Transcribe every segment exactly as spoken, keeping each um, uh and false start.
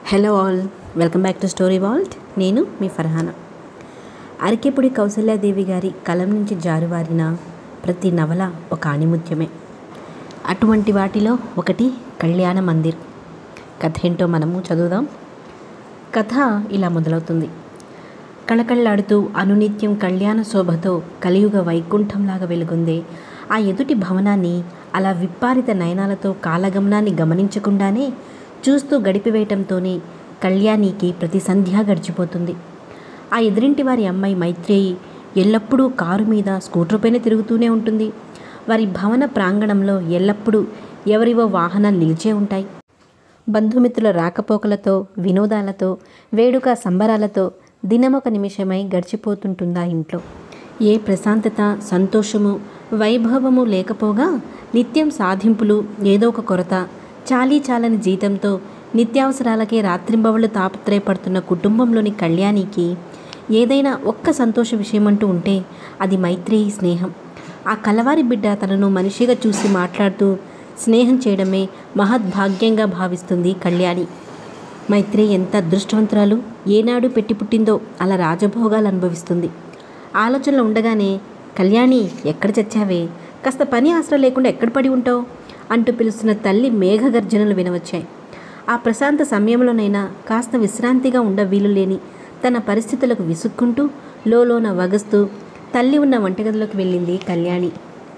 Hello all, welcome back to story vault. నేను మీ ఫర్హానా. అరకెపుడి కౌసల్యాదేవి గారి కలం నుంచి జారువారిన ప్రతి నవల ఒక ఆణిముత్యమే. అటువంటి వాటిలో ఒకటి కళ్యాణ మందిర్. కథ ఏంటో మనము చదువుదాం. కథ ఇలా మొదలవుతుంది. కళకళ్ళాడుతూ అనునిత్యం కళ్యాణ శోభతో కలియుగ వైకుంఠంలాగా వెలుగుందే ఆ ఎదుటి భవనాన్ని అలా విప్పారిత నయనాలతో కాలగమనాన్ని గమనించకుండానే చూస్తూ గడిపివేయటంతోనే కళ్యాణికి ప్రతి సంధ్య గడిచిపోతుంది. ఆ ఎదురింటి వారి అమ్మాయి మైత్రేయి ఎల్లప్పుడూ కారు మీద స్కూటర్ పైన తిరుగుతూనే ఉంటుంది. వారి భవన ప్రాంగణంలో ఎల్లప్పుడూ ఎవరివో వాహనాలు నిలిచే ఉంటాయి. బంధుమిత్రుల రాకపోకలతో, వినోదాలతో, వేడుక సంబరాలతో దినమొక నిమిషమై గడిచిపోతుంటుందా ఇంట్లో. ఏ ప్రశాంతత, సంతోషము, వైభవము లేకపోగా నిత్యం సాధింపులు, ఏదో ఒక కొరత, చాలీ చాలని జీతంతో నిత్యావసరాలకే రాత్రింబవళ్ళు తాపత్రయపడుతున్న కుటుంబంలోని కళ్యాణికి ఏదైనా ఒక్క సంతోష విషయమంటూ ఉంటే అది మైత్రేయి స్నేహం. ఆ కలవారి బిడ్డ తనను మనిషిగా చూసి మాట్లాడుతూ స్నేహం చేయడమే మహద్భాగ్యంగా భావిస్తుంది కళ్యాణి. మైత్రేయి ఎంత అదృష్టవంతురాలు! ఏనాడు పెట్టి పుట్టిందో అలా రాజభోగాలు అనుభవిస్తుంది. ఆలోచనలో ఉండగానే, కళ్యాణి ఎక్కడ చచ్చావే, కాస్త పని ఆసరా లేకుండా ఎక్కడ పడి ఉంటావు అంటూ పిలుస్తున్న తల్లి మేఘగర్జనలు వినవచ్చాయి. ఆ ప్రశాంత సమయంలోనైనా కాస్త విశ్రాంతిగా ఉండ వీలు లేని తన పరిస్థితులకు విసుక్కుంటూ లోలోన వగస్తూ తల్లి ఉన్న వంటగదిలోకి వెళ్ళింది కళ్యాణి.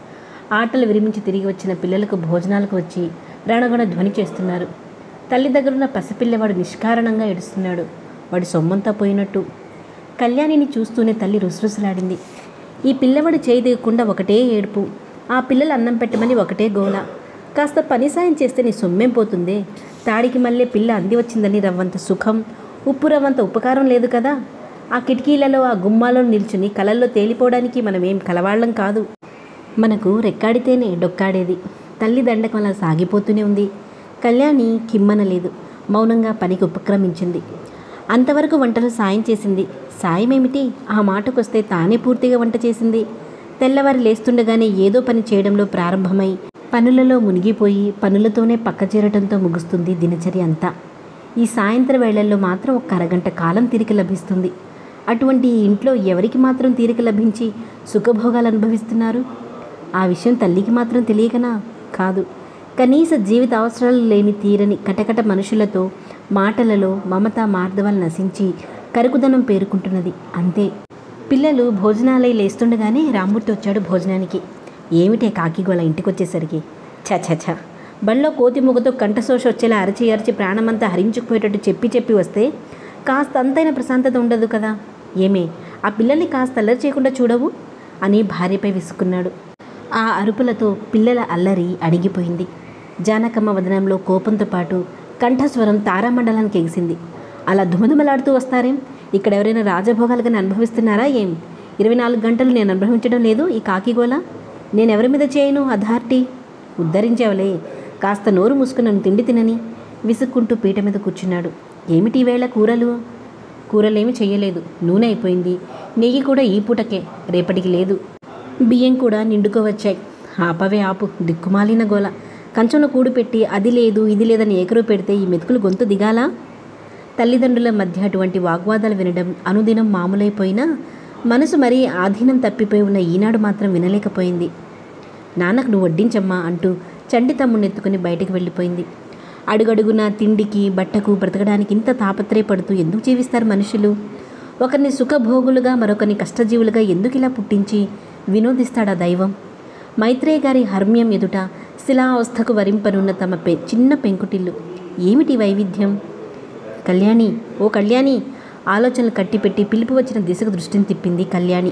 ఆటలు విరమించి తిరిగి వచ్చిన పిల్లలకు భోజనాలకు వచ్చి రణగణ ధ్వని చేస్తున్నారు. తల్లి దగ్గరున్న పసిపిల్లవాడు నిష్కారణంగా ఏడుస్తున్నాడు. వాడి సొమ్మంతా పోయినట్టు. కళ్యాణిని చూస్తూనే తల్లి రుసరుసలాడింది. ఈ పిల్లవాడు చేయి దిగకుండా ఒకటే ఏడుపు. ఆ పిల్లలు అన్నం పెట్టమని ఒకటే గోల. కాస్త పని సాయం చేస్తే నీ సొమ్మేం పోతుందే, తాడికి మళ్ళీ పిల్ల అంది వచ్చిందని రవ్వంత సుఖం, ఉప్పు రవ్వంత ఉపకారం లేదు కదా. ఆ కిటికీలలో, ఆ గుమ్మాలో నిల్చుని కలల్లో తేలిపోవడానికి మనమేం కలవాళ్ళం కాదు. మనకు రెక్కాడితేనే డొక్కాడేది. తల్లి దండకం అలా సాగిపోతూనే ఉంది. కళ్యాణి కిమ్మనలేదు. మౌనంగా పనికి ఉపక్రమించింది. అంతవరకు వంటలు సాయం చేసింది. సాయమేమిటి, ఆ మాటకొస్తే తానే పూర్తిగా వంట చేసింది. తెల్లవారి లేస్తుండగానే ఏదో పని చేయడంలో ప్రారంభమై పనులలో మునిగిపోయి పనులతోనే పక్క చేరటంతో ముగుస్తుంది దినచర్య అంతా. ఈ సాయంత్రం వేళల్లో మాత్రం ఒక అరగంట కాలం తీరిక లభిస్తుంది. అటువంటి ఇంట్లో ఎవరికి మాత్రం తీరిక లభించి సుఖభోగాలు అనుభవిస్తున్నారు? ఆ విషయం తల్లికి మాత్రం తెలియకనా? కాదు. కనీస జీవిత అవసరాలు లేని తీరని కటకట మనుషులతో మాటలలో మమత మార్దవాలు నశించి కరుకుదనం పేరుకుంటున్నది అంతే. పిల్లలు భోజనాలై లేస్తుండగానే రామ్మూర్తి వచ్చాడు భోజనానికి. ఏమిటే కాకిగోళ ఇంటికి వచ్చేసరికి? చచచ, బళ్ళో కోతి మూగతో కంఠశోష వచ్చేలా అరచి అరచి ప్రాణమంతా హరించుకుపోయేటట్టు చెప్పి చెప్పి వస్తే కాస్త అంతైన ప్రశాంతత ఉండదు కదా. ఏమే, ఆ పిల్లల్ని కాస్త అల్లరి చేయకుండా చూడవు అని భార్యపై విసుక్కున్నాడు. ఆ అరుపులతో పిల్లల అల్లరి అడిగిపోయింది. జానకమ్మ వదనంలో కోపంతో పాటు కంఠస్వరం తారామండలానికి ఎగిసింది. అలా ధుమధుమలాడుతూ వస్తారేం? ఇక్కడ ఎవరైనా రాజభోగాలుగానే అనుభవిస్తున్నారా ఏం? ఇరవై నాలుగు గంటలు నేను అనుభవించడం లేదు ఈ కాకిగోళ? నేనెవరి మీద చేయను అథారిటీ? ఉద్ధరించేవలే, కాస్త నోరు మూసుకున్నాను తిండి తినని విసుక్కుంటూ పీట మీద కూర్చున్నాడు. ఏమిటి వేళ కూరలు? కూరలేమి చెయ్యలేదు. నూనె అయిపోయింది. నెయ్యి కూడా ఈ పూటకే, రేపటికి లేదు. బియ్యం కూడా నిండుకోవచ్చాయి. ఆపవే ఆపు, దిక్కుమాలిన గోల. కంచంలో కూడు పెట్టి అది లేదు ఇది లేదని ఏకరు పెడితే ఈ మెతుకులు గొంతు దిగాలా? తల్లిదండ్రుల మధ్య అటువంటి వాగ్వాదాలు వినడం అనుదినం మామూలైపోయినా మనసు మరీ ఆధీనం తప్పిపోయి ఉన్న ఈనాడు మాత్రం వినలేకపోయింది. నాన్నకు నువ్వు వడ్డించమ్మా అంటూ చంటి తమ్ముణ్ణెత్తుకుని బయటకు వెళ్ళిపోయింది. అడుగడుగున తిండికి బట్టకు బ్రతకడానికి ఇంత తాపత్రయపడుతూ ఎందుకు జీవిస్తారు మనుషులు? ఒకరిని సుఖభోగులుగా మరొకరిని కష్టజీవులుగా ఎందుకు ఇలా పుట్టించి వినోదిస్తాడా దైవం? మైత్రేయి గారి హర్మ్యం ఎదుట శిలావస్థకు వరింపనున్న తమ పె చిన్న పెంకుటిల్లు. ఏమిటి వైవిధ్యం? కళ్యాణి, ఓ కళ్యాణి! ఆలోచనలు కట్టిపెట్టి పిలుపు వచ్చిన దిశకు దృష్టిని తిప్పింది కళ్యాణి.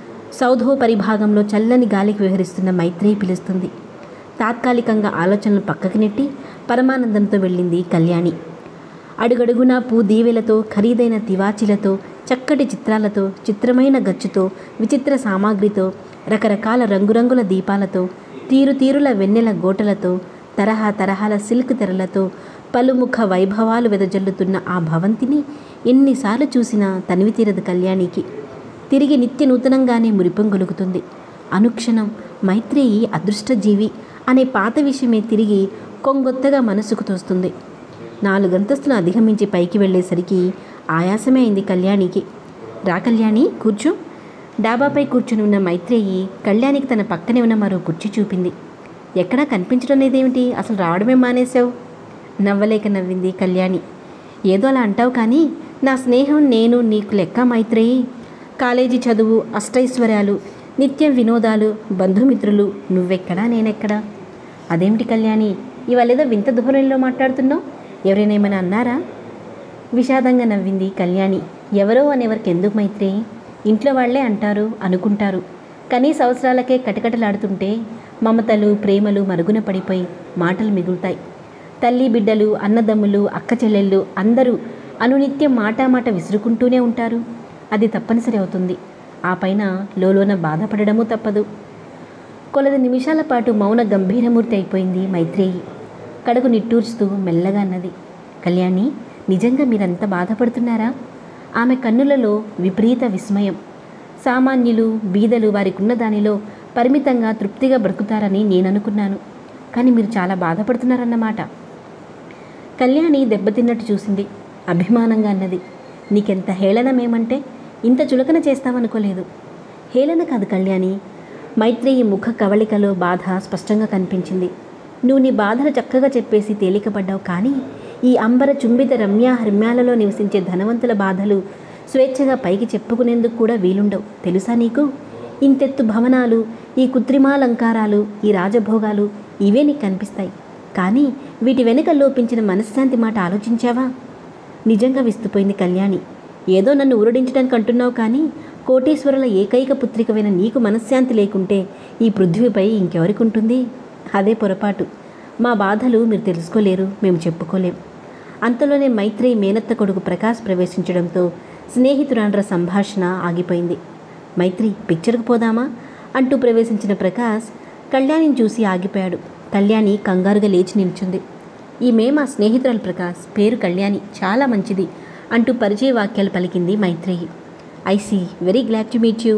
సౌధో పరిభాగంలో చల్లని గాలికి విహరిస్తున్న మైత్రేయి పిలుస్తుంది. తాత్కాలికంగా ఆలోచనలు పక్కకి నెట్టి పరమానందంతో వెళ్ళింది కళ్యాణి. అడుగడుగునా పూ దీవెలతో, ఖరీదైన తివాచీలతో, చక్కటి చిత్రాలతో, చిత్రమైన గచ్చుతో, విచిత్ర సామాగ్రితో, రకరకాల రంగురంగుల దీపాలతో, తీరు తీరుల వెన్నెల గోటలతో, తరహా తరహాల సిల్క్ తెరలతో పలుముఖ వైభవాలు వెదజల్లుతున్న ఆ భవంతిని ఎన్నిసార్లు చూసినా తనివి తీరదు కళ్యాణికి. తిరిగి నిత్య నూతనంగానే మురిపం గొలుగుతుంది. అనుక్షణం మైత్రేయి అదృష్టజీవి అనే పాత విషయమే తిరిగి కొంగొత్తగా మనసుకు తోస్తుంది. నాలుగంతస్తులు అధిగమించి పైకి వెళ్ళేసరికి ఆయాసమే అయింది కళ్యాణికి. రా కళ్యాణి, కూర్చో. డాబాపై కూర్చుని ఉన్న మైత్రేయి కళ్యాణికి తన పక్కనే ఉన్న మరో కుర్చీ చూపింది. ఎక్కడా కనిపించడం లేదేమిటి, అసలు రావడమే మానేశావు? నవ్వలేక నవ్వింది కళ్యాణి. ఏదో అలా అంటావు కానీ నా స్నేహం నేను నీకు లెక్క మైత్రేయి. కాలేజీ చదువు, అష్టైశ్వర్యాలు, నిత్యం వినోదాలు, బంధుమిత్రులు, నువ్వెక్కడా నేనెక్కడా? అదేమిటి కళ్యాణి, ఇవాళేదో వింత ధోరణిలో మాట్లాడుతున్నావు? ఎవరైనా ఏమైనా అన్నారా? విషాదంగా నవ్వింది కళ్యాణి. ఎవరో అనేవరికి ఎందుకు మైత్రేయి? ఇంట్లో వాళ్లే అంటారు, అనుకుంటారు. కనీస అవసరాలకే కటకటలాడుతుంటే మమతలు, ప్రేమలు మరుగున పడిపోయి మాటలు మిగులుతాయి. తల్లి బిడ్డలు, అన్నదమ్ములు, అక్క చెల్లెళ్ళు అందరూ అనునిత్యం మాటామాట విసురుకుంటూనే ఉంటారు. అది తప్పనిసరి అవుతుంది. ఆ పైన లోలోన బాధపడడమూ తప్పదు. కొలది నిమిషాల పాటు మౌన గంభీరమూర్తి అయిపోయింది మైత్రేయి. కడుగు నిట్టూర్చుతూ మెల్లగా అన్నది. కళ్యాణి, నిజంగా మీరంత బాధపడుతున్నారా? ఆమె కన్నులలో విపరీత విస్మయం. సామాన్యులు, బీదలు వారికున్న దానిలో పరిమితంగా తృప్తిగా బ్రతుకుతారని నేననుకున్నాను. కానీ మీరు చాలా బాధపడుతున్నారన్నమాట. కళ్యాణి దెబ్బతిన్నట్టు చూసింది. అభిమానంగా అన్నది. నీకెంత హేళనమేమంటే ఇంత చులకన చేస్తామనుకోలేదు. హేళన కాదు కళ్యాణి. మైత్రేయి ముఖ కవళికలో బాధ స్పష్టంగా కనిపించింది. నువ్వు నీ బాధలు చక్కగా చెప్పేసి తేలికపడ్డావు. కానీ ఈ అంబర చుంబిత రమ్య హర్మ్యాలలో నివసించే ధనవంతుల బాధలు స్వేచ్ఛగా పైకి చెప్పుకునేందుకు కూడా వీలుండవు. తెలుసా నీకు? ఇంతెత్తు భవనాలు, ఈ కృత్రిమాలంకారాలు, ఈ రాజభోగాలు ఇవే నీకు కనిపిస్తాయి. కానీ వీటి వెనుక లోపించిన మనశ్శాంతి మాట ఆలోచించావా? నిజంగా విస్తుపోయింది కళ్యాణి. ఏదో నన్ను ఊరడించడానికి అంటున్నావు కానీ కోటీశ్వరుల ఏకైక పుత్రికమైన నీకు మనశ్శాంతి లేకుంటే ఈ పృథ్వీపై ఇంకెవరికి ఉంటుంది? అదే పొరపాటు. మా బాధలు మీరు తెలుసుకోలేరు, మేము చెప్పుకోలేం. అంతలోనే మైత్రేయి మేనత్త కొడుకు ప్రకాష్ ప్రవేశించడంతో స్నేహితురాండ్ర సంభాషణ ఆగిపోయింది. మైత్రి, పిక్చర్కు పోదామా అంటూ ప్రవేశించిన ప్రకాష్ కళ్యాణిని చూసి ఆగిపోయాడు. కళ్యాణి కంగారుగా లేచి నిల్చుంది. ఈమె మా స్నేహితురాలు ప్రకాష్, పేరు కళ్యాణి, చాలా మంచిది అంటూ పరిచయ వాక్యాలు పలికింది Maitreyi. I see, very glad to meet you.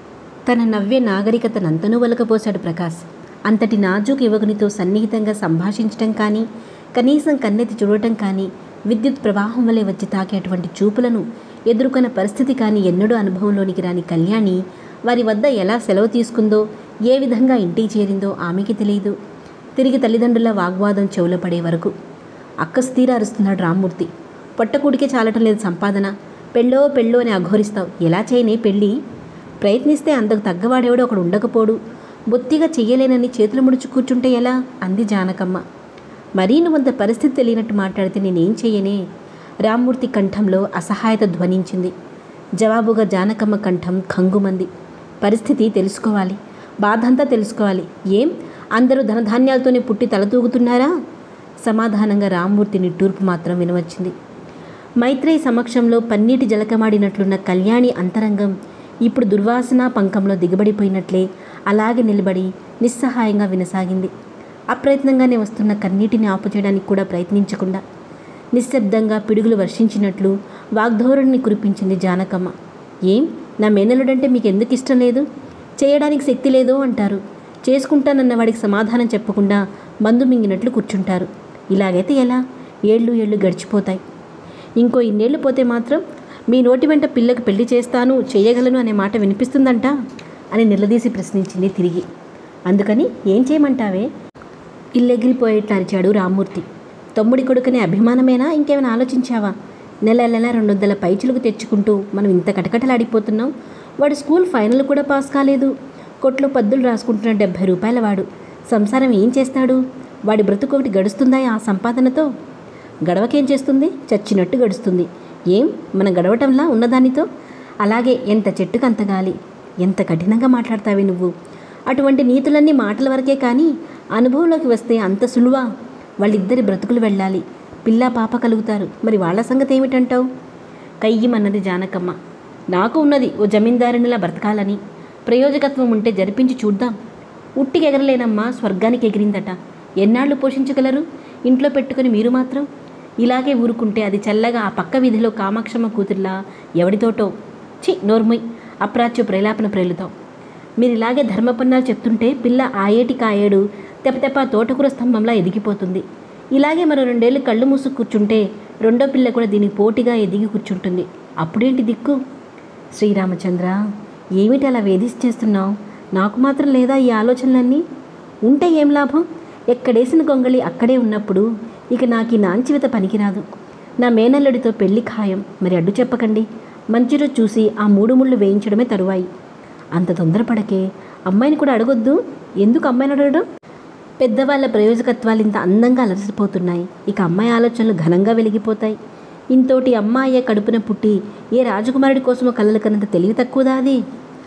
తన నవ్వే నాగరికతనంతనూ వలకపోశాడు ప్రకాష్. అంతటి నాజూకు యువకునితో సన్నిహితంగా సంభాషించటం కానీ, కనీసం కన్నెత్తి చూడటం కానీ, విద్యుత్ ప్రవాహం వలె వచ్చి తాకేటువంటి చూపులను ఎదుర్కొన్న పరిస్థితి కానీ ఎన్నడూ అనుభవంలోనికి రాని కళ్యాణి వారి వద్ద ఎలా సెలవు తీసుకుందో, ఏ విధంగా ఇంటికి చేరిందో ఆమెకి తెలియదు. తిరిగి తల్లిదండ్రుల వాగ్వాదం చెవులో పడే వరకు అక్కసు తీర అరుస్తున్నాడు రామ్మూర్తి. పొట్టకూడికే చాలటం లేదు సంపాదన, పెళ్ళో పెళ్ళో అని అఘోరిస్తావు. ఎలా చేయనే పెళ్ళి? ప్రయత్నిస్తే అందుకు తగ్గవాడేవాడు ఒకడు ఉండకపోడు. బొత్తిగా చెయ్యలేనని చేతులు ముడుచు కూర్చుంటే ఎలా? అంది జానకమ్మ. మరీ నువ్వంత పరిస్థితి తెలియనట్టు మాట్లాడితే నేనేం చెయ్యనే? రామ్మూర్తి కంఠంలో అసహాయత ధ్వనించింది. జవాబుగా జానకమ్మ కంఠం ఖంగుమంది. పరిస్థితి తెలుసుకోవాలి, బాధంతా తెలుసుకోవాలి. ఏం అందరూ ధనధాన్యాలతోనే పుట్టి తలతూగుతున్నారా? సమాధానంగా రామ్మూర్తి నిట్టూర్పు మాత్రం వినవచ్చింది. మైత్రేయి సమక్షంలో పన్నీటి జలకమాడినట్లున్న కళ్యాణి అంతరంగం ఇప్పుడు దుర్వాసన పంకంలో దిగబడిపోయినట్లే అలాగే నిలబడి నిస్సహాయంగా వినసాగింది. అప్రయత్నంగానే వస్తున్న కన్నీటిని ఆపుచేయడానికి కూడా ప్రయత్నించకుండా నిశ్శబ్దంగా పిడుగులు వర్షించినట్లు వాగ్ధోరణిని కురిపించింది జానకమ్మ. ఏం, నా మేనలుడంటే మీకు ఎందుకు ఇష్టం లేదు? చేయడానికి శక్తి లేదో అంటారు. చేసుకుంటానన్న వాడికి సమాధానం చెప్పకుండా మందు మింగినట్లు కూర్చుంటారు. ఇలాగైతే ఎలా? ఏళ్ళు ఏళ్ళు గడిచిపోతాయి. ఇంకో ఇన్నేళ్ళు పోతే మాత్రం మీ నోటి వెంట పిల్లకి పెళ్లి చేస్తాను, చేయగలను అనే మాట వినిపిస్తుందంట అని నిలదీసి ప్రశ్నించింది తిరిగి. అందుకని ఏం చేయమంటావే? ఇల్లెగిరిపోయేట్లు అరిచాడు రామ్మూర్తి. తమ్ముడి కొడుకునే అభిమానమేనా? ఇంకేమైనా ఆలోచించావా? నెల నెల రెండు వందల పైచులకు తెచ్చుకుంటూ మనం ఇంత కటకటలాడిపోతున్నాం. వాడు స్కూల్ ఫైనల్ కూడా పాస్ కాలేదు. కొట్లో పద్దులు రాసుకుంటున్న డెబ్భై రూపాయల వాడు సంసారం ఏం చేస్తాడు? వాడి బ్రతుకొకటి గడుస్తుందా ఆ సంపాదనతో? గడవకేం చేస్తుంది? చచ్చినట్టు గడుస్తుంది. ఏం మన గడవటంలా ఉన్నదానితో? అలాగే ఎంత చెట్టుకు అంత గాలి. ఎంత కఠినంగా మాట్లాడతావే నువ్వు? అటువంటి నీతులన్నీ మాటల వరకే కానీ అనుభవంలోకి వస్తే అంత సులువా? వాళ్ళిద్దరి బ్రతుకులు వెళ్ళాలి, పిల్ల పాప కలుగుతారు. మరి వాళ్ళ సంగతి ఏమిటంటావు? కయ్యమన్నది జానకమ్మ. నాకు ఉన్నది ఓ జమీందారునిలా బ్రతకాలని. ప్రయోజకత్వం ఉంటే జరిపించి చూద్దాం. ఉట్టికి ఎగరలేనమ్మా, స్వర్గానికి ఎగిరిందట. ఎన్నాళ్ళు పోషించగలరు ఇంట్లో పెట్టుకుని మీరు మాత్రం? ఇలాగే ఊరుకుంటే అది చల్లగా ఆ పక్క వీధిలో కామాక్షమ్మ కూతుర్లా ఎవడితోటో. చి నోర్మొయ్, అప్రాచ్య ప్రేలాపన ప్రేలుతాం. మీరు ఇలాగే ధర్మపన్నాలు చెప్తుంటే పిల్ల ఆ ఏటి కాయేడు తెపతెప తోటకూర స్తంభంలా ఎదిగిపోతుంది. ఇలాగే మరో రెండేళ్ళు కళ్ళు మూసుకు కూర్చుంటే రెండో పిల్ల కూడా దీనికి పోటీగా ఎదిగి కూర్చుంటుంది. అప్పుడేంటి దిక్కు? శ్రీరామచంద్ర, ఏమిటి అలా వేధించేస్తున్నావు? నాకు మాత్రం లేదా ఈ ఆలోచనలన్నీ? ఉంటే ఏం లాభం? ఎక్కడేసిన గొంగళి అక్కడే ఉన్నప్పుడు ఇక నాకు ఈ నాంచివిత పనికిరాదు. నా మేనల్లుడితో పెళ్లి ఖాయం. మరి అడ్డు చెప్పకండి. మంచి రోజు చూసి ఆ మూడు ముళ్ళు వేయించడమే తరువాయి. అంత తొందరపడకే. అమ్మాయిని కూడా అడగొద్దు. ఎందుకు అమ్మాయిని అడగడం? పెద్దవాళ్ళ ప్రయోజకత్వాలు ఇంత అందంగా అలసిపోతున్నాయి. ఇక అమ్మాయి ఆలోచనలు ఘనంగా వెలిగిపోతాయి. ఇంతోటి అమ్మాయే కడుపున పుట్టి ఏ రాజకుమారుడి కోసమో కలలు కన్నంత తెలివి తక్కువదా అది?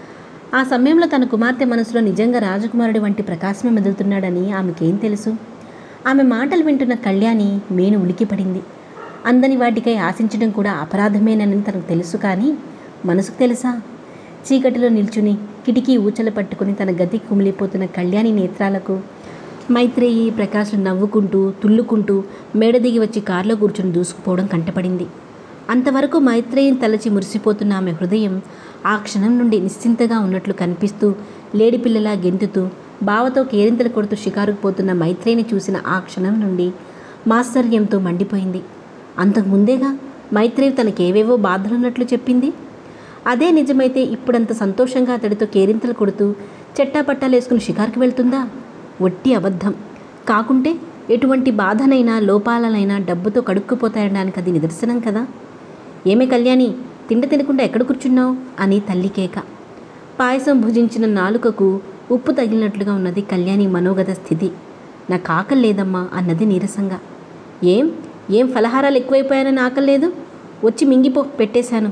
ఆ సమయంలో తన కుమార్తె మనసులో నిజంగా రాజకుమారుడి వంటి ప్రకాశమే మెదులుతున్నాడని ఆమెకేం తెలుసు? ఆమె మాటలు వింటున్న కళ్యాణి మేను ఉలికిపడింది. అందని వాటికై ఆశించడం కూడా అపరాధమేనని తనకు తెలుసు. కానీ మనసుకు తెలుసా? చీకటిలో నిల్చుని కిటికీ ఊచలు పట్టుకుని తన గతికి కుమిలిపోతున్న కళ్యాణి నేత్రాలకు మైత్రేయి, ప్రకాశం నవ్వుకుంటూ తుల్లుకుంటూ మేడ దిగి వచ్చి కారులో కూర్చుని దూసుకుపోవడం కంటపడింది. అంతవరకు మైత్రేయిని తలచి మురిసిపోతున్న ఆమె హృదయం ఆ క్షణం నుండి నిశ్చింతగా ఉన్నట్లు కనిపిస్తూ లేడిపిల్లలా గెంతుతూ బావతో కేరింతలు కొడుతూ షికారుకు పోతున్న మైత్రేయిని చూసిన ఆ క్షణం నుండి మాత్సర్యంతో మండిపోయింది. అంతకుముందేగా మైత్రేయి తనకేవేవో బాధలున్నట్లు చెప్పింది. అదే నిజమైతే ఇప్పుడంత సంతోషంగా అతడితో కేరింతలు కొడుతూ చెట్టాపట్టాలేసుకుని షికారుకు వెళ్తుందా? వట్టి అబద్ధం. కాకుంటే ఎటువంటి బాధనైనా లోపాలనైనా డబ్బుతో కడుక్కుపోతాయనడానికి అది నిదర్శనం కదా. ఏమే కళ్యాణి, తిండి తినకుండా ఎక్కడ కూర్చున్నావు అని తల్లి కేక. పాయసం భుజించిన నాలుకకు ఉప్పు తగిలినట్లుగా ఉన్నది కళ్యాణి మనోగత స్థితి. నాకు ఆకలి లేదమ్మా అన్నది నీరసంగా. ఏం ఏం ఫలహారాలు ఎక్కువైపోయానని ఆకలి లేదు? వచ్చి మింగిపో, పెట్టేశాను.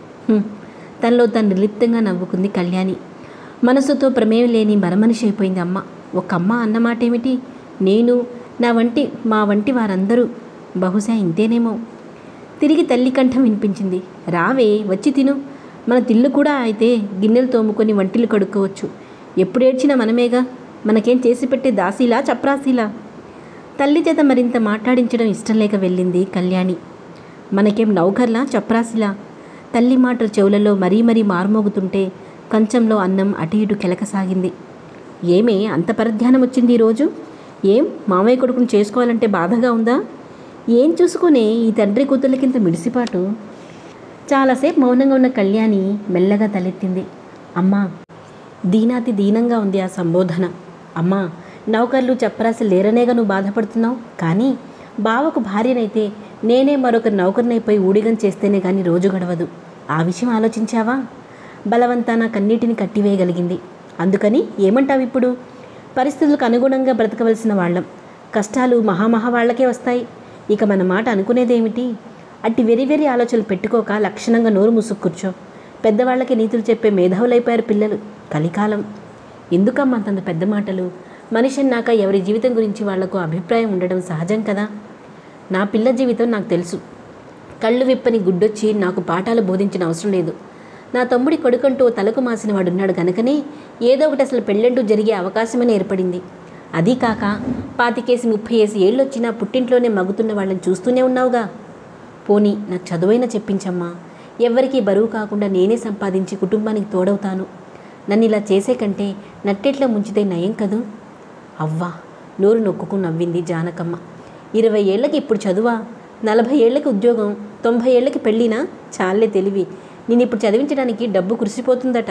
తనలో తను నిర్లిప్తంగా నవ్వుకుంది కళ్యాణి. మనసుతో ప్రమేయం లేని మరమనిషి అయిపోయింది అమ్మ. ఒక అమ్మ అన్నమాట ఏమిటి? నేను, నా వంటి మా వంటి వారందరూ బహుశా ఇంతేనేమో. తిరిగి తల్లి కంఠం వినిపించింది. రావే, వచ్చి తిను. మన తిల్లు కూడా అయితే గిన్నెలు తోముకొని వంటిల్లు కడుక్కోవచ్చు. ఎప్పుడు ఏడ్చినా మనమేగా. మనకేం చేసి పెట్టే దాసీలా చప్రాసీలా? తల్లి చేత మరింత మాట్లాడించడం ఇష్టం లేక వెళ్ళింది కళ్యాణి. మనకేం నౌకర్లా చప్రాసిలా? తల్లి మాటలు చెవులలో మరీ మరీ మారుమోగుతుంటే కంచంలో అన్నం అటు ఇటు కెలకసాగింది. ఏమే అంత పరధ్యానం వచ్చింది ఈరోజు? ఏం మామయ్య కొడుకుని చేసుకోవాలంటే బాధగా ఉందా? ఏం చూసుకునే ఈ తండ్రి కూతుర్లకింత మిడిసిపాటు? చాలాసేపు మౌనంగా ఉన్న కళ్యాణి మెల్లగా తలెత్తింది. అమ్మా, దీనాతి దీనంగా ఉంది ఆ సంబోధన. అమ్మా, నౌకర్లు చప్రాసి లేరనేగా నువ్వు బాధపడుతున్నావు. కానీ బావకు భార్యనైతే నేనే మరొక నౌకర్నైపోయి ఊడిగం చేస్తేనే కానీ రోజు గడవదు. ఆ విషయం ఆలోచించావా? బలవంతాన కన్నీటిని కట్టివేయగలిగింది. అందుకని ఏమంటావు ఇప్పుడు? పరిస్థితులకు అనుగుణంగా బ్రతకవలసిన వాళ్ళం. కష్టాలు మహామహా వాళ్ళకే వస్తాయి. ఇక మన మాట అనుకునేదేమిటి? అట్టి వెరి వెరి ఆలోచనలు పెట్టుకోక లక్షణంగా నోరు మూసుకు కూర్చో. పెద్దవాళ్ళకి నీతులు చెప్పే మేధావులైపోయారు పిల్లలు. కలికాలం. ఎందుకమ్మా అంత పెద్ద మాటలు? మనిషి అన్నాక ఎవరి జీవితం గురించి వాళ్లకు అభిప్రాయం ఉండడం సహజం కదా. నా పిల్ల జీవితం నాకు తెలుసు. కళ్ళు విప్పని గుడ్డొచ్చి నాకు పాఠాలు బోధించిన అవసరం లేదు. నా తమ్ముడి కొడుకంటూ తలకు మాసిన వాడున్నాడు గనుకనే ఏదో ఒకటి అసలు పెళ్ళంటూ జరిగే అవకాశమని ఏర్పడింది. అదీ కాక పాతికేసి ముప్పై ఏసి ఏళ్ళు వచ్చినా పుట్టింట్లోనే మగ్గుతున్న వాళ్ళని చూస్తూనే ఉన్నావుగా. పోనీ నాకు చదువైనా చెప్పించమ్మా. ఎవ్వరికీ బరువు కాకుండా నేనే సంపాదించి కుటుంబానికి తోడవుతాను. నన్ను ఇలా చేసే కంటే నట్టెట్లో ముంచితే నయం కదూ. అవ్వా, నోరు నొక్కుకు నవ్వింది జానకమ్మ. ఇరవై ఏళ్ళకి ఇప్పుడు చదువా? నలభై ఏళ్ళకి ఉద్యోగం, తొంభై ఏళ్ళకి పెళ్ళినా? చాలే తెలివి. నేను ఇప్పుడు చదివించడానికి డబ్బు కురిసిపోతుందట.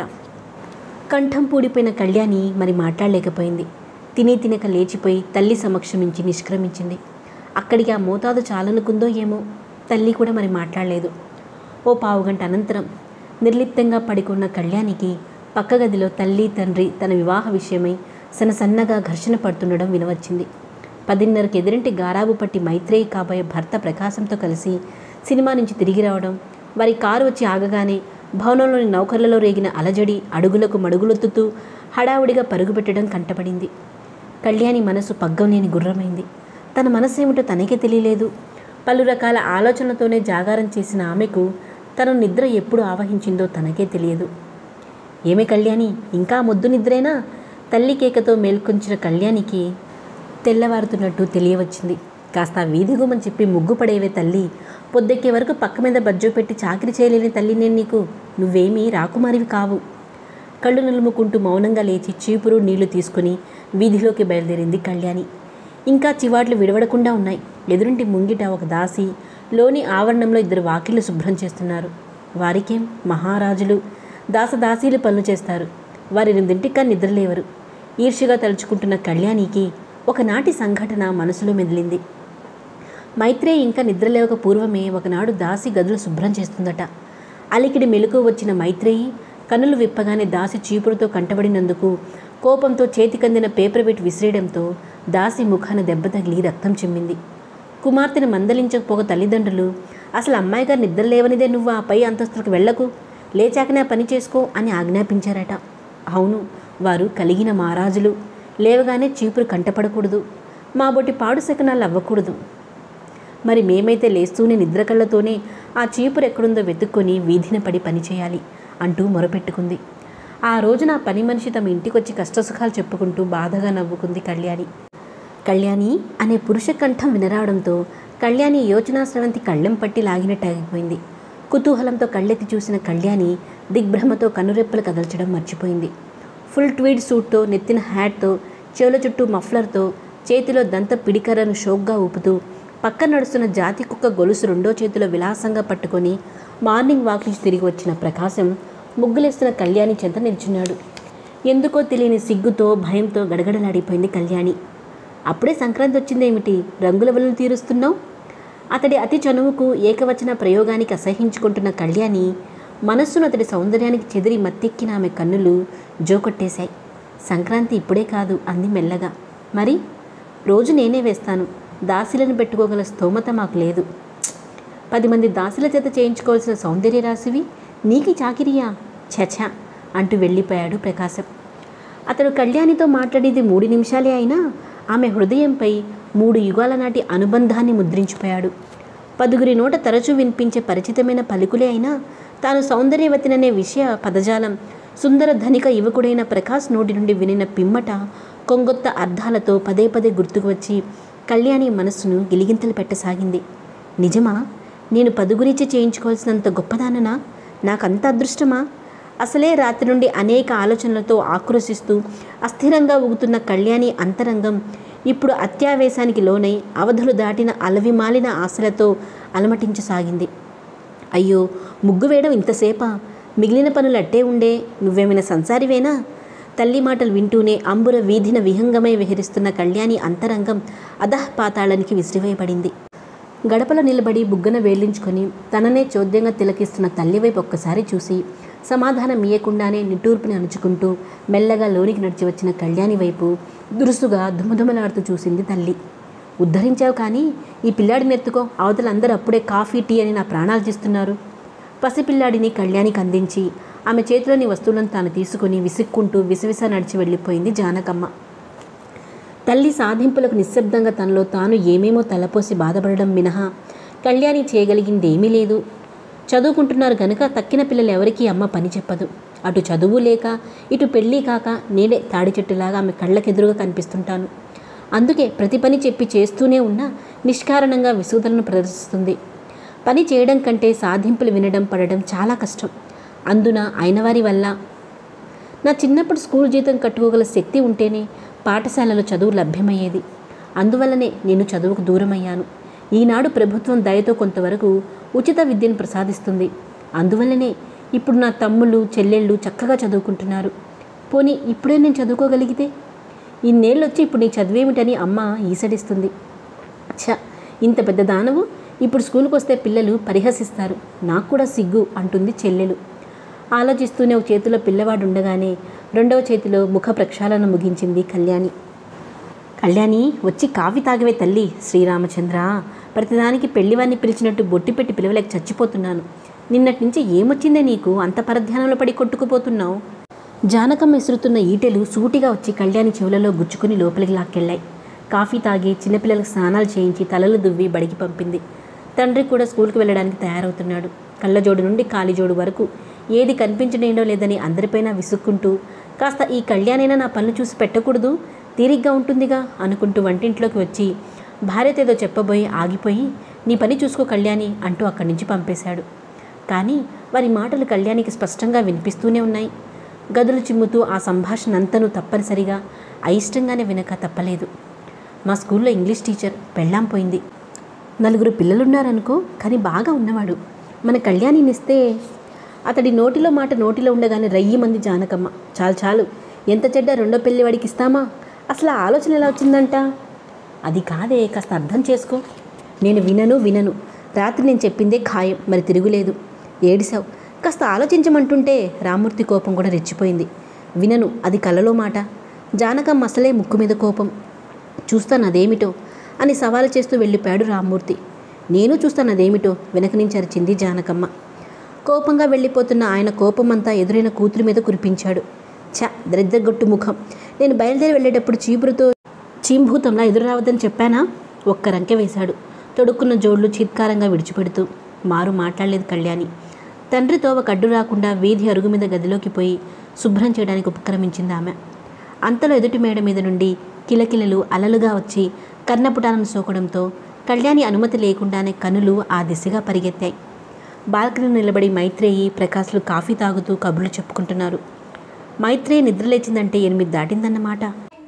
కంఠం పూడిపోయిన కళ్యాణి మరి మాట్లాడలేకపోయింది. తిని తినక లేచిపోయి తల్లి సమక్షమించి నిష్క్రమించింది. అక్కడికి ఆ మోతాదు చాలనుకుందో ఏమో. తల్లి కూడా మరి మాట్లాడలేదు. ఓ పావుగంట అనంతరం నిర్లిప్తంగా పడుకున్న కళ్యాణికి పక్క గదిలో తల్లి తండ్రి తన వివాహ విషయమై సన్నసన్నగా ఘర్షణ పడుతుండడం వినవచ్చింది. పదిన్నరకు ఎదురింటి గారాబు పట్టి మైత్రేయి కాబోయే భర్త ప్రకాశంతో కలిసి సినిమా నుంచి తిరిగి రావడం, వారి కారు వచ్చి ఆగగానే భవనంలోని నౌకర్లలో రేగిన అలజడి అడుగులకు మడుగులొత్తుతూ హడావుడిగా పరుగుపెట్టడం కంటపడింది. కళ్యాణి మనసు పగ్గం లేని గుర్రమైంది. తన మనసు ఏమిటో తనకే తెలియలేదు. పలు రకాల ఆలోచనలతోనే జాగారం చేసిన ఆమెకు తను నిద్ర ఎప్పుడు ఆవహించిందో తనకే తెలియదు. ఏమే కళ్యాణి, ఇంకా మొద్దు నిద్రేనా? తల్లి కేకతో మేల్కొంచిన కళ్యాణికి తెల్లవారుతున్నట్టు తెలియవచ్చింది. కాస్త వీధిగుమని చెప్పి ముగ్గు పడేవే తల్లి. పొద్దెక్కే వరకు పక్క మీద బజ్జో పెట్టి చాకరీ చేయలేని తల్లి నేను నీకు. నువ్వేమీ రాకుమారివి కావు. కళ్ళు నులుముకుంటూ మౌనంగా లేచి చీపురు నీళ్లు తీసుకుని వీధిలోకి బయలుదేరింది కళ్యాణి. ఇంకా చివాట్లు విడవడకుండా ఉన్నాయి. ఎదురింటి ముంగిట ఒక దాసి, లోని ఆవరణంలో ఇద్దరు వాకిళ్ళు శుభ్రం చేస్తున్నారు. వారికేం మహారాజులు దాసదాసీలు పనులు చేస్తారు. వారి రెండింటికా నిద్రలేవరు. ఈర్ష్యగా తలుచుకుంటున్న కళ్యాణికి ఒకనాటి సంఘటన మనసులో మెదిలింది. మైత్రేయి ఇంకా నిద్రలేవక పూర్వమే ఒకనాడు దాసి గదులు శుభ్రం చేస్తుందట. అలికిడి మెలకు వచ్చిన మైత్రేయి కన్నులు విప్పగానే దాసి చీపురుతో కంటబడినందుకు కోపంతో చేతికందిన పేపర్ వెయిట్ విసిరేయడంతో దాసి ముఖాన దెబ్బ తగిలి రక్తం చిమ్మింది. కుమార్తెను మందలించకపోక తల్లిదండ్రులు, అసలు అమ్మాయి గారు నిద్రలేవనిదే నువ్వు ఆ పై అంతస్తులకు వెళ్లకు, లేచాకనే పని చేసుకో అని ఆజ్ఞాపించారట. అవును, వారు కలిగిన మహారాజులు. లేవగానే చీపురు కంటపడకూడదు, మా బొట్టి పాడు శకనాలు అవ్వకూడదు. మరి మేమైతే లేస్తూనే నిద్ర కళ్ళతోనే ఆ చీపురు ఎక్కడుందో వెతుక్కొని వీధిన పడి పనిచేయాలి అంటూ మొరపెట్టుకుంది. ఆ రోజున పని మనిషి తమ ఇంటికొచ్చి కష్టసుఖాలు చెప్పుకుంటూ బాధగా నవ్వుకుంది కళ్యాణి. కళ్యాణి అనే పురుష కంఠం వినరావడంతో కళ్యాణి యోచనా స్రవంతి కళ్ళెం పట్టి లాగినట్టు ఆగిపోయింది. కుతూహలంతో కళ్ళెత్తి చూసిన కళ్యాణి దిగ్భ్రమతో కన్నురెప్పలు కదల్చడం మర్చిపోయింది. ఫుల్ ట్వీడ్ సూట్తో, నెత్తిన హ్యాట్తో, చెవుల చుట్టూ మఫ్లర్తో, చేతిలో దంత పిడికరను షోక్గా ఊపుతూ పక్కన నడుస్తున్న జాతి కుక్క గొలుసు రెండో చేతిలో విలాసంగా పట్టుకొని మార్నింగ్ వాక్ నుంచి తిరిగి వచ్చిన ప్రకాశం ముగ్గులేస్తున్న కళ్యాణి చెంత నిల్చున్నాడు. ఎందుకో తెలియని సిగ్గుతో భయంతో గడగడలాడిపోయింది కళ్యాణి. అప్పుడే సంక్రాంతి వచ్చిందేమిటి, రంగుల వలలు తీరుస్తున్నావు? అతడి అతి చనువుకు ఏకవచన ప్రయోగానికి అసహించుకుంటున్న కళ్యాణి మనస్సును అతడి సౌందర్యానికి చెదిరి మత్తెక్కిన ఆమె కన్నులు జోకొట్టేశాయి. సంక్రాంతి ఇప్పుడే కాదు అంది మెల్లగా. మరి రోజు నేనే వేస్తాను, దాసీలను పెట్టుకోగల స్తోమత మాకు లేదు. పది మంది దాసీల చేత చేయించుకోవాల్సిన సౌందర్య రాశివి నీకి చాకిరియా? ఛఛ అంటూ వెళ్ళిపోయాడు ప్రకాశం. అతడు కళ్యాణితో మాట్లాడేది మూడు నిమిషాలే అయినా ఆమె హృదయంపై మూడు యుగాల నాటి అనుబంధాన్ని ముద్రించిపోయాడు. పదుగురి నోట తరచూ వినిపించే పరిచితమైన పలుకులే అయినా తాను సౌందర్యవతిననే విషయ పదజాలం సుందర ధనిక యువకుడైన ప్రకాశ్ నోటి నుండి వినిన పిమ్మట కొంగొత్త అర్థాలతో పదే పదే గుర్తుకు వచ్చి కళ్యాణి మనస్సును గిలిగింతలు పెట్టసాగింది. నిజమా? నేను పదుగురించి చేయించుకోవాల్సినంత గొప్పదాననా? నాకంత అదృష్టమా? అసలే రాత్రి నుండి అనేక ఆలోచనలతో ఆక్రోశిస్తూ అస్థిరంగా ఊగుతున్న కళ్యాణి అంతరంగం ఇప్పుడు అత్యావేశానికి లోనై అవధులు దాటిన అలవిమాలిన ఆశలతో అలమటించసాగింది. అయ్యో, ముగ్గు వేయడం ఇంతసేపా? మిగిలిన పనులు అట్టే ఉండే. నువ్వేమైనా సంసారివేనా? తల్లి మాటలు వింటూనే అంబుర వీధిన విహంగమై విహరిస్తున్న కళ్యాణి అంతరంగం అధఃపాతాళానికి విసిరివేయబడింది. గడపలో నిలబడి బుగ్గన వేలించుకొని తననే చోద్యంగా తిలకిస్తున్న తల్లి వైపు ఒక్కసారి చూసి సమాధానం ఇయ్యకుండానే నిట్టూర్పుని అణుచుకుంటూ మెల్లగా లోనికి నడిచి వచ్చిన కళ్యాణి వైపు దురుసుగా దుమదుమలాడుతూ చూసింది తల్లి. ఉద్ధరించావు కానీ ఈ పిల్లాడిని ఎత్తుకో, అవతల అందరూ అప్పుడే కాఫీ టీ అని నా ప్రాణాలు తీస్తున్నారు. పసిపిల్లాడిని కళ్యాణికి అందించి ఆమె చేతిలోని వస్తువులను తాను తీసుకుని విసుక్కుంటూ విసవిస నడిచి వెళ్ళిపోయింది జానకమ్మ. తల్లి సాధింపులకు నిశ్శబ్దంగా తనలో తాను ఏమేమో తలపోసి బాధపడడం మినహా కళ్యాణి చేయగలిగింది ఏమీ లేదు. చదువుకుంటున్నారు గనుక తక్కిన పిల్లలు ఎవరికీ అమ్మ పని చెప్పదు. అటు చదువు లేక ఇటు పెళ్ళి కాక నేనే తాడి చెట్టులాగా ఆమె కళ్ళకెదురుగా కనిపిస్తుంటాను. అందుకే ప్రతి పని చెప్పి చేస్తూనే ఉన్నా నిష్కారణంగా విసూదలను ప్రదర్శిస్తుంది. పని చేయడం కంటే సాధింపులు వినడం పడడం చాలా కష్టం. అందున అయినవారి వల్ల నా చిన్నప్పుడు స్కూల్ జీతం కట్టుకోగల శక్తి ఉంటేనే పాఠశాలలో చదువు లభ్యమయ్యేది. అందువల్లనే నేను చదువుకు దూరమయ్యాను. ఈనాడు ప్రభుత్వం దయతో కొంతవరకు ఉచిత విద్యను ప్రసాదిస్తుంది. అందువల్లనే ఇప్పుడు నా తమ్ముళ్ళు చెల్లెళ్ళు చక్కగా చదువుకుంటున్నారు. పోనీ ఇప్పుడే నేను చదువుకోగలిగితే? ఇన్నేళ్ళు వచ్చి ఇప్పుడు నీ చదివేమిటని అమ్మ ఈసడిస్తుంది. ఛ, ఇంత పెద్ద దానవు ఇప్పుడు స్కూల్కి వస్తే పిల్లలు పరిహసిస్తారు, నాకు కూడా సిగ్గు అంటుంది చెల్లెలు. ఆలోచిస్తూనే ఒక చేతిలో పిల్లవాడు ఉండగానే రెండవ చేతిలో ముఖ ప్రక్షాళన ముగించింది కళ్యాణి. కళ్యాణి, వచ్చి కాఫీ తాగవే తల్లి. శ్రీరామచంద్ర, ప్రతిదానికి పెళ్లివాన్ని పిలిచినట్టు బొట్టి పెట్టి పిలవలేక చచ్చిపోతున్నాను. నిన్నటి నుంచి ఏమొచ్చిందే నీకు? అంత పరధ్యానంలో పడి కొట్టుకుపోతున్నావు. జానకమ్మ విసురుతున్న ఈటెలు సూటిగా వచ్చి కళ్యాణి చెవులలో గుచ్చుకుని లోపలికి లాక్కెళ్ళాయి. కాఫీ తాగి చిన్నపిల్లలకు స్నానాలు చేయించి తలలు దువ్వి బడికి పంపింది. తండ్రి కూడా స్కూల్కి వెళ్ళడానికి తయారవుతున్నాడు. కళ్ళజోడు నుండి కాలిజోడు వరకు ఏది కనిపించడేండో లేదని అందరిపైన విసుక్కుంటూ కాస్త ఈ కళ్యాణైనా నా పనులు చూసి పెట్టకూడదు, తీరిగ్గా ఉంటుందిగా అనుకుంటూ వంటింట్లోకి వచ్చి భార్యతేదో చెప్పబోయి ఆగిపోయి నీ పని చూసుకో కళ్యాణి అంటూ అక్కడి నుంచి పంపేశాడు. కానీ వారి మాటలు కళ్యాణికి స్పష్టంగా వినిపిస్తూనే ఉన్నాయి. గదులు చిమ్ముతూ ఆ సంభాషణ అంతను తప్పనిసరిగా అయిష్టంగానే వినక తప్పలేదు. మా స్కూల్లో ఇంగ్లీష్ టీచర్, పెళ్ళాం పోయింది. నలుగురు పిల్లలున్నారనుకో, కానీ బాగా ఉన్నవాడు. మన కళ్యాణినిస్తే అతడి నోటిలో మాట నోటిలో ఉండగానే రయ్యి మంది జానకమ్మ. చాలు చాలు, ఎంత చెడ్డ రెండో పెళ్లి వాడికి ఇస్తామా? అసలు ఆ ఆలోచన ఎలా వచ్చిందంట? అది కాదే, కాస్త అర్థం చేసుకో. నేను వినను వినను రాత్రి నేను చెప్పిందే ఖాయం, మరి తిరుగులేదు. ఏడిసావు. కాస్త ఆలోచించమంటుంటే రామ్మూర్తి కోపం కూడా రెచ్చిపోయింది. వినను, అది కలలో మాట. జానకమ్మ అసలే ముక్కు మీద కోపం. చూస్తాను అదేమిటో అని సవాలు చేస్తూ వెళ్ళిపోయాడు రామ్మూర్తి. నేను చూస్తాను అదేమిటో వెనక నుంచి అరిచింది జానకమ్మ. కోపంగా వెళ్ళిపోతున్న ఆయన కోపమంతా ఎదురైన కూతురి మీద కురిపించాడు. ఛ, దరిద్రగొట్టు ముఖం. నేను బయలుదేరి వెళ్ళేటప్పుడు చీపురుతో చీంభూతంలా ఎదురు రావద్దని చెప్పానా? ఒక్క రంకె వేశాడు, తొడుక్కున్న జోళ్లు చీత్కారంగా విడిచిపెడుతూ. మారు మాట్లాడలేదు కళ్యాణి. తండ్రి తోవ కడ్డు రాకుండా వీధి అరుగు మీద గదిలోకి పోయి శుభ్రం చేయడానికి ఉపక్రమించింది ఆమె. అంతలో ఎదుటి మేడ మీద నుండి కిలకిలలు అలలుగా వచ్చి కర్ణపుటాలను సోకడంతో కళ్యాణి అనుమతి లేకుండానే కనులు ఆ దిశగా పరిగెత్తాయి. బాల్కనీలో నిలబడి మైత్రేయి, ప్రకాశ్లు కాఫీ తాగుతూ కబుర్లు చెప్పుకుంటున్నారు. మైత్రేయి నిద్రలేచిందంటే ఎనిమిది దాటిందన్నమాట.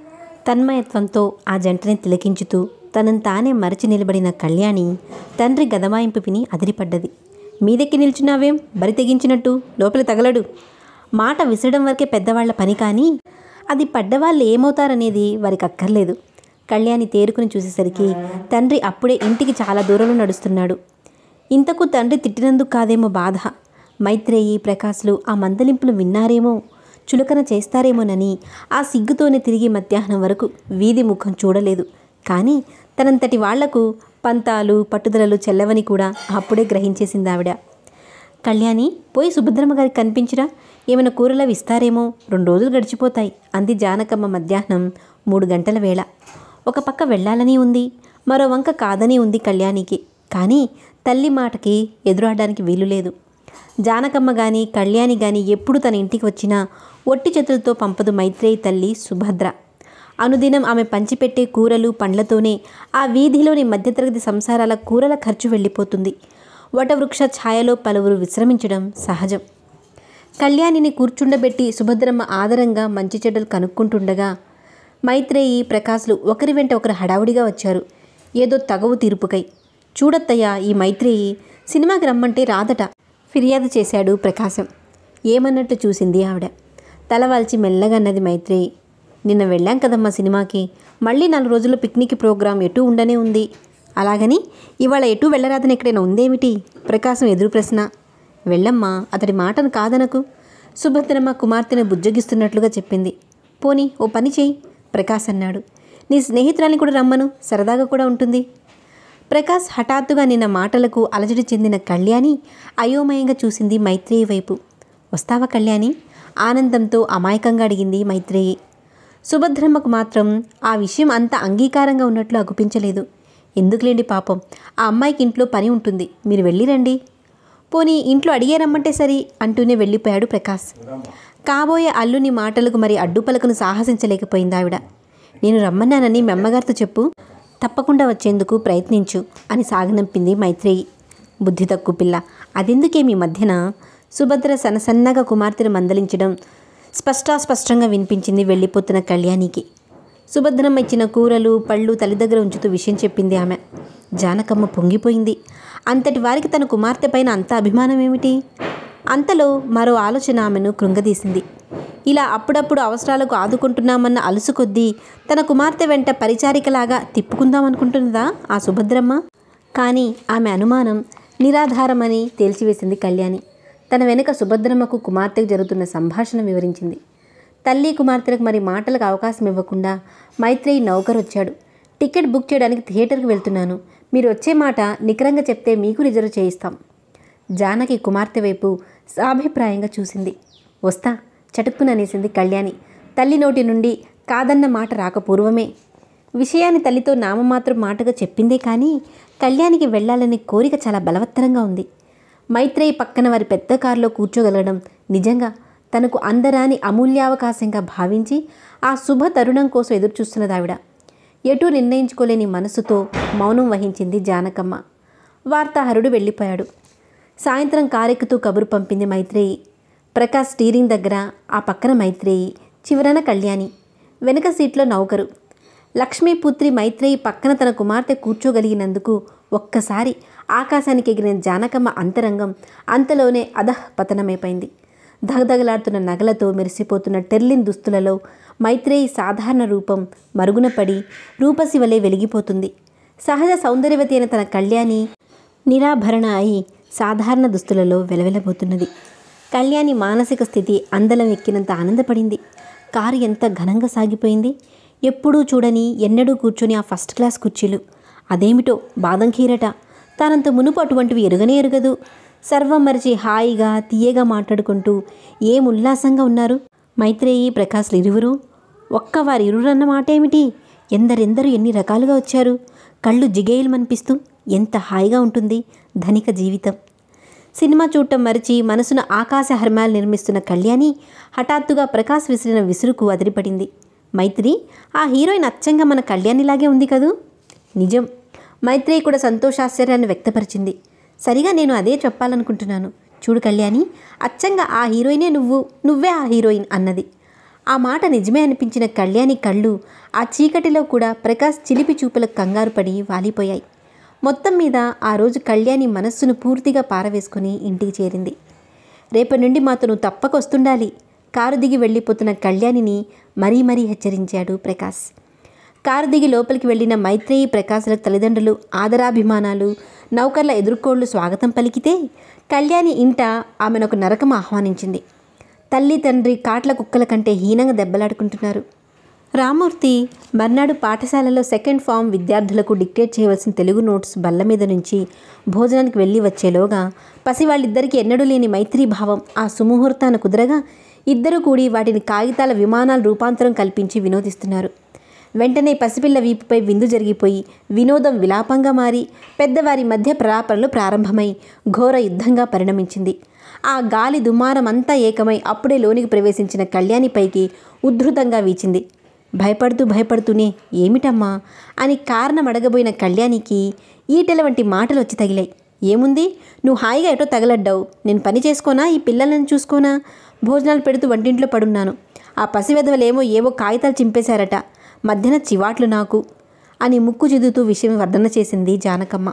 తన్మయత్వంతో ఆ జంటని తిలకించుతూ తనను తానే మరచి నిలబడిన కళ్యాణి తండ్రి గదమాయింపు విని అదిరిపడ్డది. మీదెక్కి నిల్చున్నావేం, బరి తెగించినట్టు? లోపలి తగలడు. మాట విసరడం వరకే పెద్దవాళ్ల పని, కానీ అది పడ్డవాళ్ళు ఏమవుతారనేది వారికి అక్కర్లేదు. కళ్యాణి తేరుకుని చూసేసరికి తండ్రి అప్పుడే ఇంటికి చాలా దూరంలో నడుస్తున్నాడు. ఇంతకు తండ్రి తిట్టినందుకు కాదేమో బాధ. మైత్రేయి, ప్రకాశ్లు ఆ మందలింపులు విన్నారేమో, చులకన చేస్తారేమోనని ఆ సిగ్గుతోనే తిరిగి మధ్యాహ్నం వరకు వీధి ముఖం చూడలేదు. కానీ తనంతటి వాళ్లకు పంతాలు పట్టుదలలు చెల్లవని కూడా అప్పుడే గ్రహించేసింది ఆవిడ. కళ్యాణి, పోయి సుభద్రమ్మ గారికి కనిపించిరా, ఏమైనా కూరలవి ఇస్తారేమో, రెండు రోజులు గడిచిపోతాయి అంది జానకమ్మ మధ్యాహ్నం మూడు గంటల వేళ. ఒక పక్క వెళ్ళాలని ఉంది, మరో వంక కాదని ఉంది కళ్యాణికి. కానీ తల్లి మాటకి ఎదురాడడానికి వీలు లేదు. జానకమ్మ గాని కళ్యాణి గాని ఎప్పుడు తన ఇంటికి వచ్చినా ఒట్టి చేతులతో పంపదు మైత్రేయి తల్లి సుభద్ర. అనుదినం ఆమె పంచిపెట్టే కూరలు పండ్లతోనే ఆ వీధిలోని మధ్యతరగతి సంసారాల కూరల ఖర్చు వెళ్ళిపోతుంది. వటవృక్ష ఛాయలో పలువురు విశ్రమించడం సహజం. కళ్యాణిని కూర్చుండబెట్టి సుభద్రమ్మ ఆదరంగా మంచి చెడ్డలు కనుక్కుంటుండగా మైత్రేయి, ప్రకాశ్లు ఒకరి వెంట ఒకరు హడావుడిగా వచ్చారు, ఏదో తగవు తీర్పుకై. చూడత్తయ్యా, ఈ మైత్రేయి సినిమాకి రమ్మంటే రాదట ఫిర్యాదు చేశాడు ప్రకాశం. ఏమన్నట్టు చూసింది ఆవిడ. తలవాల్చి మెల్లగా అన్నది మైత్రేయి. నిన్న వెళ్ళాం కదమ్మా సినిమాకి, మళ్ళీ నాలుగు రోజుల పిక్నిక్ ప్రోగ్రాం ఎటూ ఉండనే ఉంది. అలాగని ఇవాళ ఎటూ వెళ్ళరాదని ఎక్కడైనా ఉందేమిటి? ప్రకాశం ఎదురు ప్రశ్న. వెళ్ళమ్మా, అతడి మాటను కాదనకు. సుభద్రమ్మ కుమార్తెను బుజ్జగిస్తున్నట్లుగా చెప్పింది. పోనీ ఓ పని చేయి, ప్రకాశ్ అన్నాడు. నీ స్నేహితురాలిని కూడా రమ్మను, సరదాగా కూడా ఉంటుంది. ప్రకాశ్ హఠాత్తుగా నిన్న మాటలకు అలజడి చెందిన కళ్యాణి అయోమయంగా చూసింది మైత్రేయి వైపు. వస్తావా కళ్యాణి? ఆనందంతో అమాయకంగా అడిగింది మైత్రేయి. సుభద్రమ్మకు మాత్రం ఆ విషయం అంత అంగీకారంగా ఉన్నట్లు అగుపించలేదు. ఎందుకులేండి పాపం, ఆ అమ్మాయికి ఇంట్లో పని ఉంటుంది, మీరు వెళ్ళిరండి. పోనీ ఇంట్లో అడిగే రమ్మంటే సరి అంటూనే వెళ్ళిపోయాడు ప్రకాశ్. కాబోయే అల్లుని మాటలకు మరి అడ్డుపలకను సాహసించలేకపోయింది ఆవిడ. నేను రమ్మన్నానని మీ అమ్మగారితో చెప్పు, తప్పకుండా వచ్చేందుకు ప్రయత్నించు అని సాగనంపింది మైత్రేయి. బుద్ధి తక్కువ పిల్ల, అదెందుకే మీ మధ్యన? సుభద్ర సన్నసన్నగా కుమార్తెను మందలించడం స్పష్టాస్పష్టంగా వినిపించింది వెళ్ళిపోతున్న కళ్యాణికి. సుభద్రమ్మ ఇచ్చిన కూరలు పళ్ళు తల్లి దగ్గర ఉంచుతూ విషయం చెప్పింది ఆమె. జానకమ్మ పొంగిపోయింది. అంతటి వారికి తన కుమార్తె పైన అంత అభిమానం ఏమిటి? అంతలో మరో ఆలోచన ఆమెను కృంగదీసింది. ఇలా అప్పుడప్పుడు అవసరాలకు ఆదుకుంటున్నామన్న అలుసు కొద్దీ తన కుమార్తె వెంట పరిచారికలాగా తిప్పుకుందామనుకుంటున్నదా ఆ సుభద్రమ్మ? కానీ ఆమె అనుమానం నిరాధారమని తేల్చివేసింది కళ్యాణి. తన వెనుక సుభద్రమ్మకు కుమార్తెకు జరుగుతున్న సంభాషణ వివరించింది. తల్లి కుమార్తెలకు మరి మాటలకు అవకాశం ఇవ్వకుండా మైత్రేయి నౌకరు వచ్చాడు. టికెట్ బుక్ చేయడానికి థియేటర్కి వెళ్తున్నాను, మీరు వచ్చే మాట నికరంగా చెప్తే మీకు రిజర్వ్ చేయిస్తాం. జానకి కుమార్తె వైపు సాభిప్రాయంగా చూసింది. వస్తా చటుక్కున అనేసింది కళ్యాణి. తల్లి నోటి నుండి కాదన్న మాట రాకపూర్వమే. విషయాన్ని తల్లితో నామమాత్రం మాటగా చెప్పిందే కానీ కళ్యాణికి వెళ్ళాలనే కోరిక చాలా బలవత్తరంగా ఉంది. మైత్రేయి పక్కన వారి పెద్ద కారులో కూర్చోగలగడం నిజంగా తనకు అందరాని అమూల్యావకాశంగా భావించి ఆ శుభ తరుణం కోసం ఎదురుచూస్తున్నది ఆవిడ. ఎటూ నిర్ణయించుకోలేని మనసుతో మౌనం వహించింది జానకమ్మ. వార్తాహరుడు వెళ్ళిపోయాడు. సాయంత్రం కారెక్కుతూ కబురు పంపింది మైత్రేయి. ప్రకాశ్ స్టీరింగ్ దగ్గర, ఆ పక్కన మైత్రేయి, చివరన కళ్యాణి, వెనుక సీట్లో నౌకరు. లక్ష్మీపుత్రి మైత్రేయి పక్కన తన కుమార్తె కూర్చోగలిగినందుకు ఒక్కసారి ఆకాశానికి ఎగిరిన జానకమ్మ అంతరంగం అంతలోనే అధః పతనమైపోయింది. దగదగలాడుతున్న నగలతో మెరిసిపోతున్న టెర్లిన్ దుస్తులలో మైత్రేయి సాధారణ రూపం మరుగున పడి రూపసి వలె వెలిగిపోతుంది. సహజ సౌందర్యవతి అయిన తన కళ్యాణి నిరాభరణ అయి సాధారణ దుస్తులలో వెలవెలబోతున్నది. కళ్యాణి మానసిక స్థితి అందలం ఎక్కినంత ఆనందపడింది. కారు ఎంత ఘనంగా సాగిపోయింది. ఎప్పుడూ చూడని ఎన్నడూ కూర్చొని ఆ ఫస్ట్ క్లాస్ కుర్చీలు, అదేమిటో బాదం ఖీరట. తానంత మునుపు అటువంటివి ఎరుగనే ఎరుగదు. సర్వం మరిచి హాయిగా తీయగా మాట్లాడుకుంటూ ఏం ఉల్లాసంగా ఉన్నారు మైత్రేయి ప్రకాశ్లు ఇరువురు. ఒక్క వారి ఇరువురన్న మాట ఏమిటి? ఎందరెందరూ ఎన్ని రకాలుగా వచ్చారు. కళ్ళు జిగేయలమనిపిస్తూ ఎంత హాయిగా ఉంటుంది ధనిక జీవితం. సినిమా చూడటం మరిచి మనసున ఆకాశ హర్మ్యాలు నిర్మిస్తున్న కళ్యాణి హఠాత్తుగా ప్రకాశ్ విసిరిన విసురుకు అదిరిపడింది. మైత్రి, ఆ హీరోయిన్ అచ్చంగా మన కళ్యాణిలాగే ఉంది కదూ? నిజం. మైత్రేయి కూడా సంతోషాశ్చర్యాన్ని వ్యక్తపరిచింది. సరిగా నేను అదే చెప్పాలనుకుంటున్నాను. చూడు కళ్యాణి, అచ్చంగా ఆ హీరోయినే నువ్వు, నువ్వే ఆ హీరోయిన్ అన్నది. ఆ మాట నిజమే అనిపించిన కళ్యాణి కళ్ళు ఆ చీకటిలో కూడా ప్రకాశ్ చిలిపి చూపులకు కంగారు పడి వాలిపోయాయి. మొత్తం మీద ఆ రోజు కళ్యాణి మనస్సును పూర్తిగా పారవేసుకుని ఇంటికి చేరింది. రేపటి నుండి మాతో నువ్వు తప్పక వస్తుండాలి. కారు దిగి వెళ్ళిపోతున్న కళ్యాణిని మరీ మరీ హెచ్చరించాడు ప్రకాశ్. కారు దిగి లోపలికి వెళ్ళిన మైత్రేయి ప్రకాశ్ల తల్లిదండ్రులు ఆదరాభిమానాలు నౌకర్ల ఎదుర్కోళ్లు స్వాగతం పలికితే కళ్యాణి ఇంట ఆమెనొక నరకం ఆహ్వానించింది. తల్లి తండ్రి కాట్ల కుక్కల కంటే హీనంగా దెబ్బలాడుకుంటున్నారు. రామూర్తి మర్నాడు పాఠశాలలో సెకండ్ ఫామ్ విద్యార్థులకు డిక్టేట్ చేయవలసిన తెలుగు నోట్స్ బల్ల మీద నుంచి భోజనానికి వెళ్ళి వచ్చేలోగా పసివాళ్ళిద్దరికీ ఎన్నడూ లేని మైత్రీ భావం ఆ సుముహూర్తాన కుదరగా ఇద్దరు కూడి వాటిని కాగితాల విమానాల రూపాంతరం కల్పించి వినోదిస్తున్నారు. వెంటనే పసిపిల్ల వీపుపై విందు జరిగిపోయి వినోదం విలాపంగా మారి పెద్దవారి మధ్య ప్రలాపనలు ప్రారంభమై ఘోర యుద్ధంగా పరిణమించింది. ఆ గాలి దుమారమంతా ఏకమై అప్పుడే లోనికి ప్రవేశించిన కళ్యాణిపైకి ఉద్ధృతంగా వీచింది. భయపడుతూ భయపడుతూనే ఏమిటమ్మా అని కారణం అడగబోయిన కళ్యాణికి ఈటెల వంటి మాటలు వచ్చి తగిలాయి. ఏముంది, నువ్వు హాయిగా ఎటో తగలడ్డావు. నేను పని చేసుకోనా, ఈ పిల్లలను చూసుకోనా? భోజనాలు పెడుతూ వంటింట్లో పడున్నాను. ఆ పసివెదవలేమో ఏవో కాగితాలు చింపేశారట. మధ్యన చివాట్లు నాకు అని ముక్కు చిదుతూ విషయం వర్ణన చేసింది జానకమ్మ.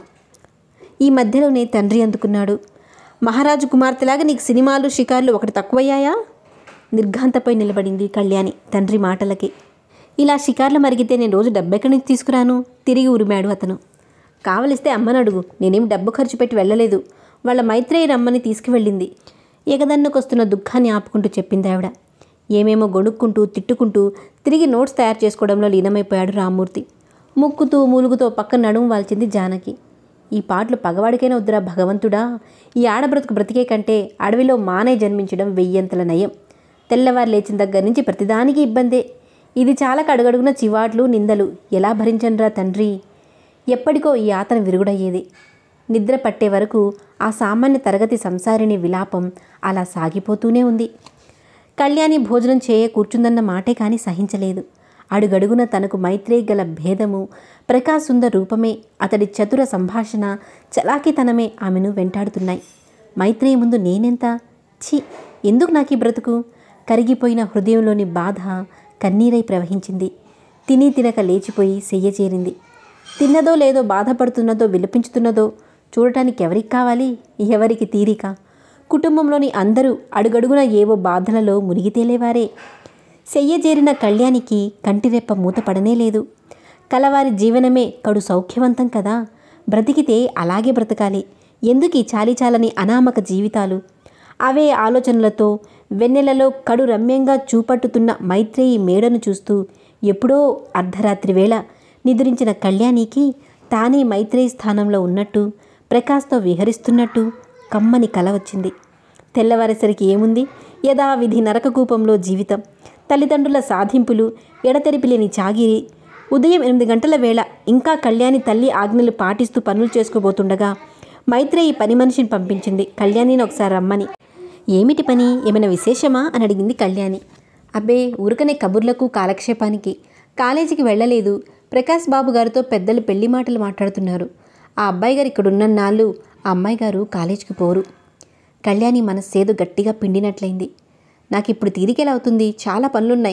ఈ మధ్యలోనే తండ్రి అందుకున్నాడు. మహారాజు కుమార్తెలాగా నీకు సినిమాలు షికార్లు ఒకటి తక్కువయ్యాయా? నిర్ఘాంతపై నిలబడింది కళ్యాణి తండ్రి మాటలకి. ఇలా షికార్లు మరిగితే నేను రోజు డబ్బెక్కడి నుంచి తీసుకురాను? తిరిగి ఉరిమాడు అతను. కావలిస్తే అమ్మని అడుగు. నేనేం డబ్బు ఖర్చు పెట్టి వెళ్ళలేదు. వాళ్ళ మైత్రేయి రమ్మని తీసుకువెళ్ళింది. ఎగదన్నుకొస్తున్న దుఃఖాన్ని ఆపుకుంటూ చెప్పింది ఆవిడ. ఏమేమో గొణుక్కుంటూ తిట్టుకుంటూ తిరిగి నోట్స్ తయారు చేసుకోవడంలో లీనమైపోయాడు రామ్మూర్తి. ముక్కుతూ మూలుగుతో పక్కన నడుము వాల్చింది జానకి. ఈ పాటలు పగవాడికైనా వద్దురా భగవంతుడా. ఈ ఆడబ్రతుకు బ్రతికే కంటే అడవిలో మానే జన్మించడం వెయ్యంతల నయం. తెల్లవారు లేచిన దగ్గర నుంచి ప్రతిదానికి ఇబ్బందే. ఇది చాలక అడుగడుగున చివాట్లు నిందలు. ఎలా భరించనురా తండ్రి? ఎప్పటికో ఈ ఆతన విరుగుడయ్యేది. నిద్ర పట్టే వరకు ఆ సామాన్య తరగతి సంసారిని విలాపం అలా సాగిపోతూనే ఉంది. కళ్యాణి భోజనం చేయ కూర్చుందన్న మాటే కానీ సహించలేదు. అడుగడుగున తనకు మైత్రేయి గల భేదము, ప్రకాశ్ సుందర రూపమే, అతడి చతుర సంభాషణ, చలాకితనమే ఆమెను వెంటాడుతున్నాయి. మైత్రేయి ముందు నేనెంత? ఛీ, ఎందుకు నాకు ఈ బ్రతుకు? కరిగిపోయిన హృదయంలోని బాధ కన్నీరై ప్రవహించింది. తిని తినక లేచిపోయి సెయ్య చేరింది. తిన్నదో లేదో బాధపడుతున్నదో విలపించుతున్నదో చూడటానికి ఎవరికి కావాలి? ఎవరికి తీరిక? కుటుంబంలోని అందరూ అడుగడుగున ఏవో బాధలలో మునిగితేలేవారే. సెయ్య చేరిన కళ్యాణికి కంటిరెప్ప మూతపడనే లేదు. కలవారి జీవనమే కడు సౌఖ్యవంతం కదా. బ్రతికితే అలాగే బ్రతకాలి. ఎందుకు ఈ చాలీచాలని అనామక జీవితాలు? అవే ఆలోచనలతో వెన్నెలలో కడు రమ్యంగా చూపట్టుతున్న మైత్రేయి మేడను చూస్తూ ఎప్పుడో అర్ధరాత్రి వేళ నిద్రించిన కళ్యాణికి తానే మైత్రేయి స్థానంలో ఉన్నట్టు, ప్రకాశ్తో విహరిస్తున్నట్టు కమ్మని కల వచ్చింది. తెల్లవారేసరికి ఏముంది? యథావిధి నరకకూపంలో జీవితం. తల్లిదండ్రుల సాధింపులు, ఎడతెరిపిలేని చాగిరి. ఉదయం ఎనిమిది గంటల వేళ ఇంకా కళ్యాణి తల్లి ఆజ్ఞలు పాటిస్తూ పనులు చేసుకోబోతుండగా మైత్రేయి పని మనిషిని పంపించింది కళ్యాణిని ఒకసారి రమ్మని. ఏమిటి పని? ఏమైనా విశేషమా అని అడిగింది కళ్యాణి. అబ్బే, ఊరికనే కబుర్లకు కాలక్షేపానికి. కాలేజీకి వెళ్ళలేదు. ప్రకాశ్ బాబు గారితో పెద్దలు పెళ్లి మాటలు మాట్లాడుతున్నారు. ఆ అబ్బాయి గారు ఇక్కడ ఉన్న నాళ్ళు ఆ అమ్మాయి గారు కాలేజీకి పోరు. కళ్యాణి మనస్సేదో గట్టిగా పిండినట్లయింది. నాకు ఇప్పుడు తీరికెలా అవుతుంది? చాలా పనులున్నాయి.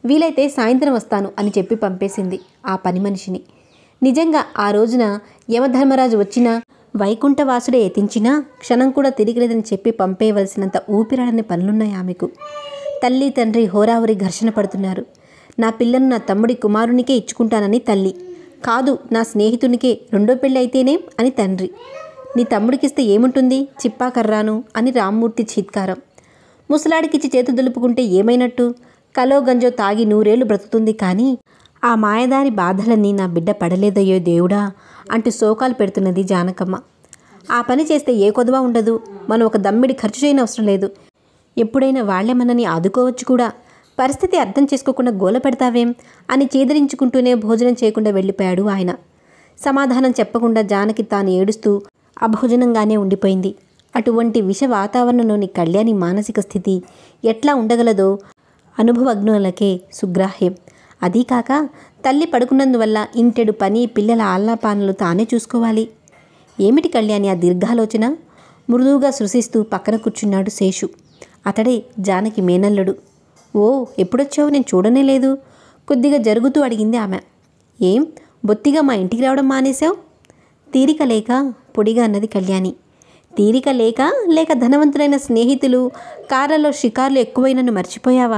వీలైతే సాయంత్రం వస్తాను అని చెప్పి పంపేసింది ఆ పని మనిషిని. నిజంగా ఆ రోజున యమధర్మరాజు వచ్చినా వైకుంఠవాసుడే ఎతించినా క్షణం కూడా తిరిగిలేదని చెప్పి పంపేయవలసినంత ఊపిరాడని పనులున్నాయి ఆమెకు. తల్లి తండ్రి హోరాహోరీ ఘర్షణ పడుతున్నారు. నా పిల్లను నా తమ్ముడి కుమారునికే ఇచ్చుకుంటానని తల్లి, కాదు నా స్నేహితునికే రెండో పెళ్ళి అయితేనేం అని తండ్రి. నీ తమ్ముడికిస్తే ఏముంటుంది చిప్పా కర్రాను అని రామ్మూర్తి చీత్కారం. ముసలాడికిచ్చి చేతు దులుపుకుంటే ఏమైనట్టు, కలో గంజో తాగి నూరేళ్లు బ్రతుకుతుంది కానీ ఆ మాయదారి బాధలన్నీ నా బిడ్డ పడలేదయ్యో దేవుడా అంటూ శోకాలు పెడుతున్నది జానకమ్మ. ఆ పని చేస్తే ఏ కొదవా ఉండదు, మనం ఒక దమ్మిడి ఖర్చు చేయనవసరం లేదు, ఎప్పుడైనా వాళ్లే మనని ఆదుకోవచ్చు కూడా, పరిస్థితి అర్థం చేసుకోకుండా గోల పెడతావేం అని చీదరించుకుంటూనే భోజనం చేయకుండా వెళ్ళిపోయాడు ఆయన. సమాధానం చెప్పకుండా జానకి తాను ఏడుస్తూ అభోజనంగానే ఉండిపోయింది. అటువంటి విష వాతావరణంలోని కళ్యాణి మానసిక స్థితి ఎట్లా ఉండగలదో అనుభవజ్ఞులకే సుగ్రాహ్యం. అదీ కాక తల్లి పడుకున్నందువల్ల ఇంటెడు పని పిల్లల ఆల్లాపానలు తానే చూసుకోవాలి. ఏమిటి కళ్యాణి ఆ దీర్ఘాలోచన? మృదువుగా సృశిస్తూ పక్కన కూర్చున్నాడు శేషు. అతడే జానకి మేనల్లుడు. ఓ ఎప్పుడొచ్చావు, నేను చూడనే లేదు కొద్దిగా జరుగుతూ అడిగింది ఆమె. ఏం బొత్తిగా మా ఇంటికి రావడం మానేశావు? తీరిక లేక పొడిగా అన్నది కళ్యాణి. తీరిక లేక లేక ధనవంతులైన స్నేహితులు కార్లలో షికార్లు ఎక్కువైనను మర్చిపోయావా?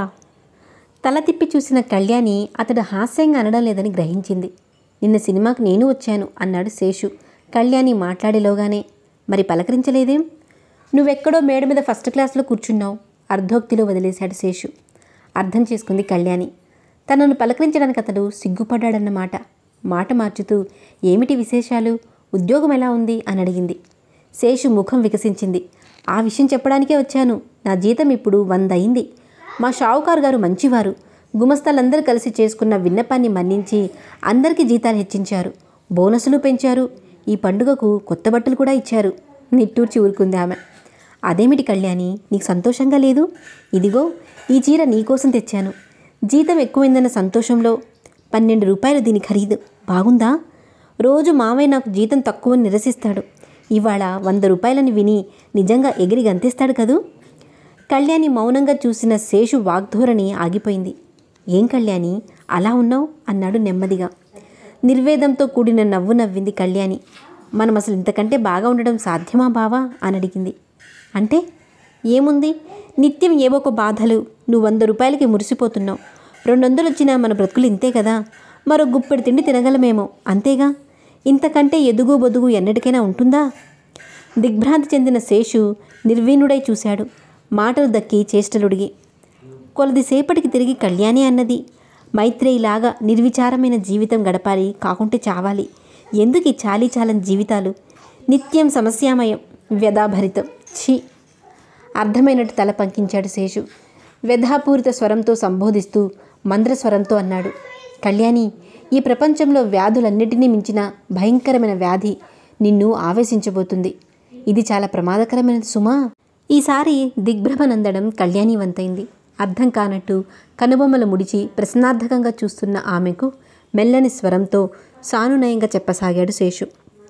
తల తిప్పి చూసిన కళ్యాణి అతడు హాస్యంగా అనడం లేదని గ్రహించింది. నిన్న సినిమాకు నేను వచ్చాను అన్నాడు శేషు కళ్యాణి మాట్లాడేలోగానే. మరి పలకరించలేదేం? నువ్వెక్కడో మేడ మీద ఫస్ట్ క్లాస్లో కూర్చున్నావు అర్ధోక్తిలో వదిలేశాడు శేషు. అర్థం చేసుకుంది కళ్యాణి. తనను పలకరించడానికి అతడు సిగ్గుపడ్డాడన్నమాట. మాట మార్చుతూ ఏమిటి విశేషాలు, ఉద్యోగం ఎలా ఉంది అని అడిగింది. శేషు ముఖం వికసించింది. ఆ విషయం చెప్పడానికే వచ్చాను. నా జీతం ఇప్పుడు వంద అయింది. మా షావుకారు గారు మంచివారు. గుమస్తాలందరూ కలిసి చేసుకున్న విన్నపాన్ని మన్నించి అందరికీ జీతాలు హెచ్చించారు, బోనసులు పెంచారు. ఈ పండుగకు కొత్త బట్టలు కూడా ఇచ్చారు. నిట్టూర్చి ఊరుకుంది ఆమె. అదేమిటి కళ్యాణి, నీకు సంతోషంగా లేదు? ఇదిగో ఈ చీర నీకోసం తెచ్చాను. జీతం ఎక్కువైందన్న సంతోషంలో. పన్నెండు రూపాయలు దీని ఖరీదు. బాగుందా? రోజు మావయ్య నాకు జీతం తక్కువని నిరసిస్తాడు. ఇవాళ వంద రూపాయలని విని నిజంగా ఎగిరి గంతేస్తాడు కదూ. కళ్యాణి మౌనంగా చూసిన శేషు వాగ్ధోరణి ఆగిపోయింది. ఏం కళ్యాణి అలా ఉన్నావు అన్నాడు నెమ్మదిగా. నిర్వేదంతో కూడిన నవ్వు నవ్వింది కళ్యాణి. మనం అసలు ఇంతకంటే బాగా ఉండడం సాధ్యమా బావా అని అడిగింది. అంటే ఏముంది, నిత్యం ఏవో ఒక బాధలు. నువ్వు వంద రూపాయలకి మురిసిపోతున్నావు. రెండు వందలు వచ్చినా మన బ్రతుకులు ఇంతే కదా. మరో గుప్పెడు తిండి తినగలమేమో, అంతేగా. ఇంతకంటే ఎదుగు బొదుగు ఎన్నటికైనా ఉంటుందా? దిగ్భ్రాంతి చెందిన శేషు నిర్వీణుడై చూశాడు. మాటలు దక్కి చేష్టలుడిగి. కొలదిసేపటికి తిరిగి కళ్యాణి అన్నది, మైత్రేయిలాగా నిర్విచారమైన జీవితం గడపాలి, కాకుంటే చావాలి. ఎందుకు ఈ చాలీ చాలని జీవితాలు? నిత్యం సమస్యామయం, వ్యధాభరితం. ఛీ. అర్థమైనట్టు తల పంకించాడు శేషు. వ్యధాపూరిత స్వరంతో సంబోధిస్తూ మంద్రస్వరంతో అన్నాడు. కళ్యాణి, ఈ ప్రపంచంలో వ్యాధులన్నిటినీ మించిన భయంకరమైన వ్యాధి నిన్ను ఆవేశించబోతుంది. ఇది చాలా ప్రమాదకరమైనది సుమా. ఈసారి దిగ్భ్రమనందడం కళ్యాణి వంతైంది. అర్థం కానట్టు కనుబొమ్మలు ముడిచి ప్రశ్నార్థకంగా చూస్తున్న ఆమెకు మెల్లని స్వరంతో సానునయంగా చెప్పసాగాడు శేషు.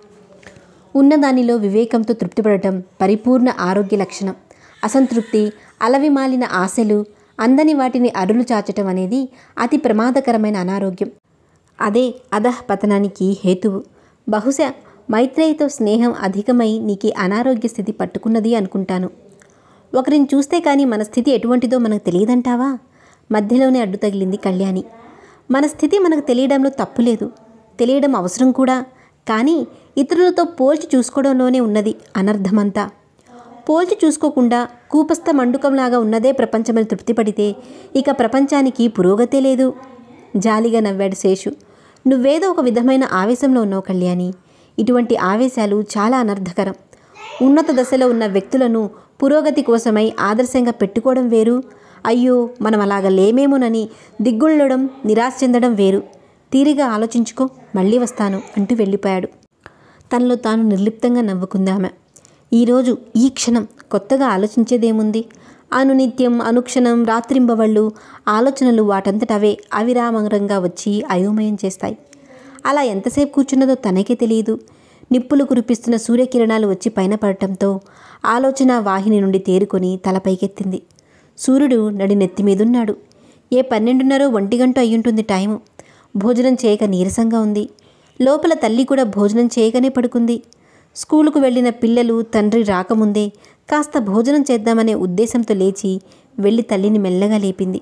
ఉన్నదానిలో వివేకంతో తృప్తిపడటం పరిపూర్ణ ఆరోగ్య లక్షణం. అసంతృప్తి, అలవిమాలిన ఆశలు, అందని వాటిని అరులు చాచటం అనేది అతి ప్రమాదకరమైన అనారోగ్యం. అదే అధః పతనానికి హేతువు. బహుశా మైత్రేయితో స్నేహం అధికమై నీకు అనారోగ్య స్థితి పట్టుకున్నది అనుకుంటాను. ఒకరిని చూస్తే కానీ మన స్థితి ఎటువంటిదో మనకు తెలియదంటావా? మధ్యలోనే అడ్డు తగిలింది కళ్యాణి. మన స్థితి మనకు తెలియడంలో తప్పులేదు, తెలియడం అవసరం కూడా. కానీ ఇతరులతో పోల్చి చూసుకోవడంలోనే ఉన్నది అనర్థమంతా. పోల్చి చూసుకోకుండా కూపస్థ మండుకంలాగా ఉన్నదే ప్రపంచమని తృప్తిపడితే ఇక ప్రపంచానికి పురోగతే లేదు. జాలిగా నవ్వాడు శేషు. నువ్వేదో ఒక విధమైన ఆవేశంలో ఉన్నావు కళ్యాణి. ఇటువంటి ఆవేశాలు చాలా అనర్థకరం. ఉన్నత దశలో ఉన్న వ్యక్తులను పురోగతి కోసమై ఆదర్శంగా పెట్టుకోవడం వేరు, అయ్యో మనం అలాగ లేమేమోనని దిగ్గుళ్ళడం, నిరాశ చెందడం వేరు. తీరిగా ఆలోచించుకో, మళ్ళీ వస్తాను అంటూ వెళ్ళిపోయాడు. తనలో తాను నిర్లిప్తంగా నవ్వుకుందామె. ఈరోజు ఈ క్షణం కొత్తగా ఆలోచించేదేముంది? అనునిత్యం అనుక్షణం రాత్రింబవళ్ళు ఆలోచనలు వాటంతటవే అవిరామంగా వచ్చి అయోమయం చేస్తాయి. అలా ఎంతసేపు కూర్చున్నదో తనకే తెలియదు. నిప్పులు కురిపిస్తున్న సూర్యకిరణాలు వచ్చి పైన పడటంతో ఆలోచన వాహిని నుండి తేరుకొని తల పైకెత్తింది. సూర్యుడు నడి నెత్తిమీదున్నాడు. ఏ పన్నెండున్నరో ఒంటి గంట అయ్యుంటుంది టైము. భోజనం చేయక నీరసంగా ఉంది. లోపల తల్లి కూడా భోజనం చేయకనే పడుకుంది. స్కూలుకు వెళ్ళిన పిల్లలు తండ్రి రాకముందే కాస్త భోజనం చేద్దామనే ఉద్దేశంతో లేచి వెళ్ళి తల్లిని మెల్లగా లేపింది.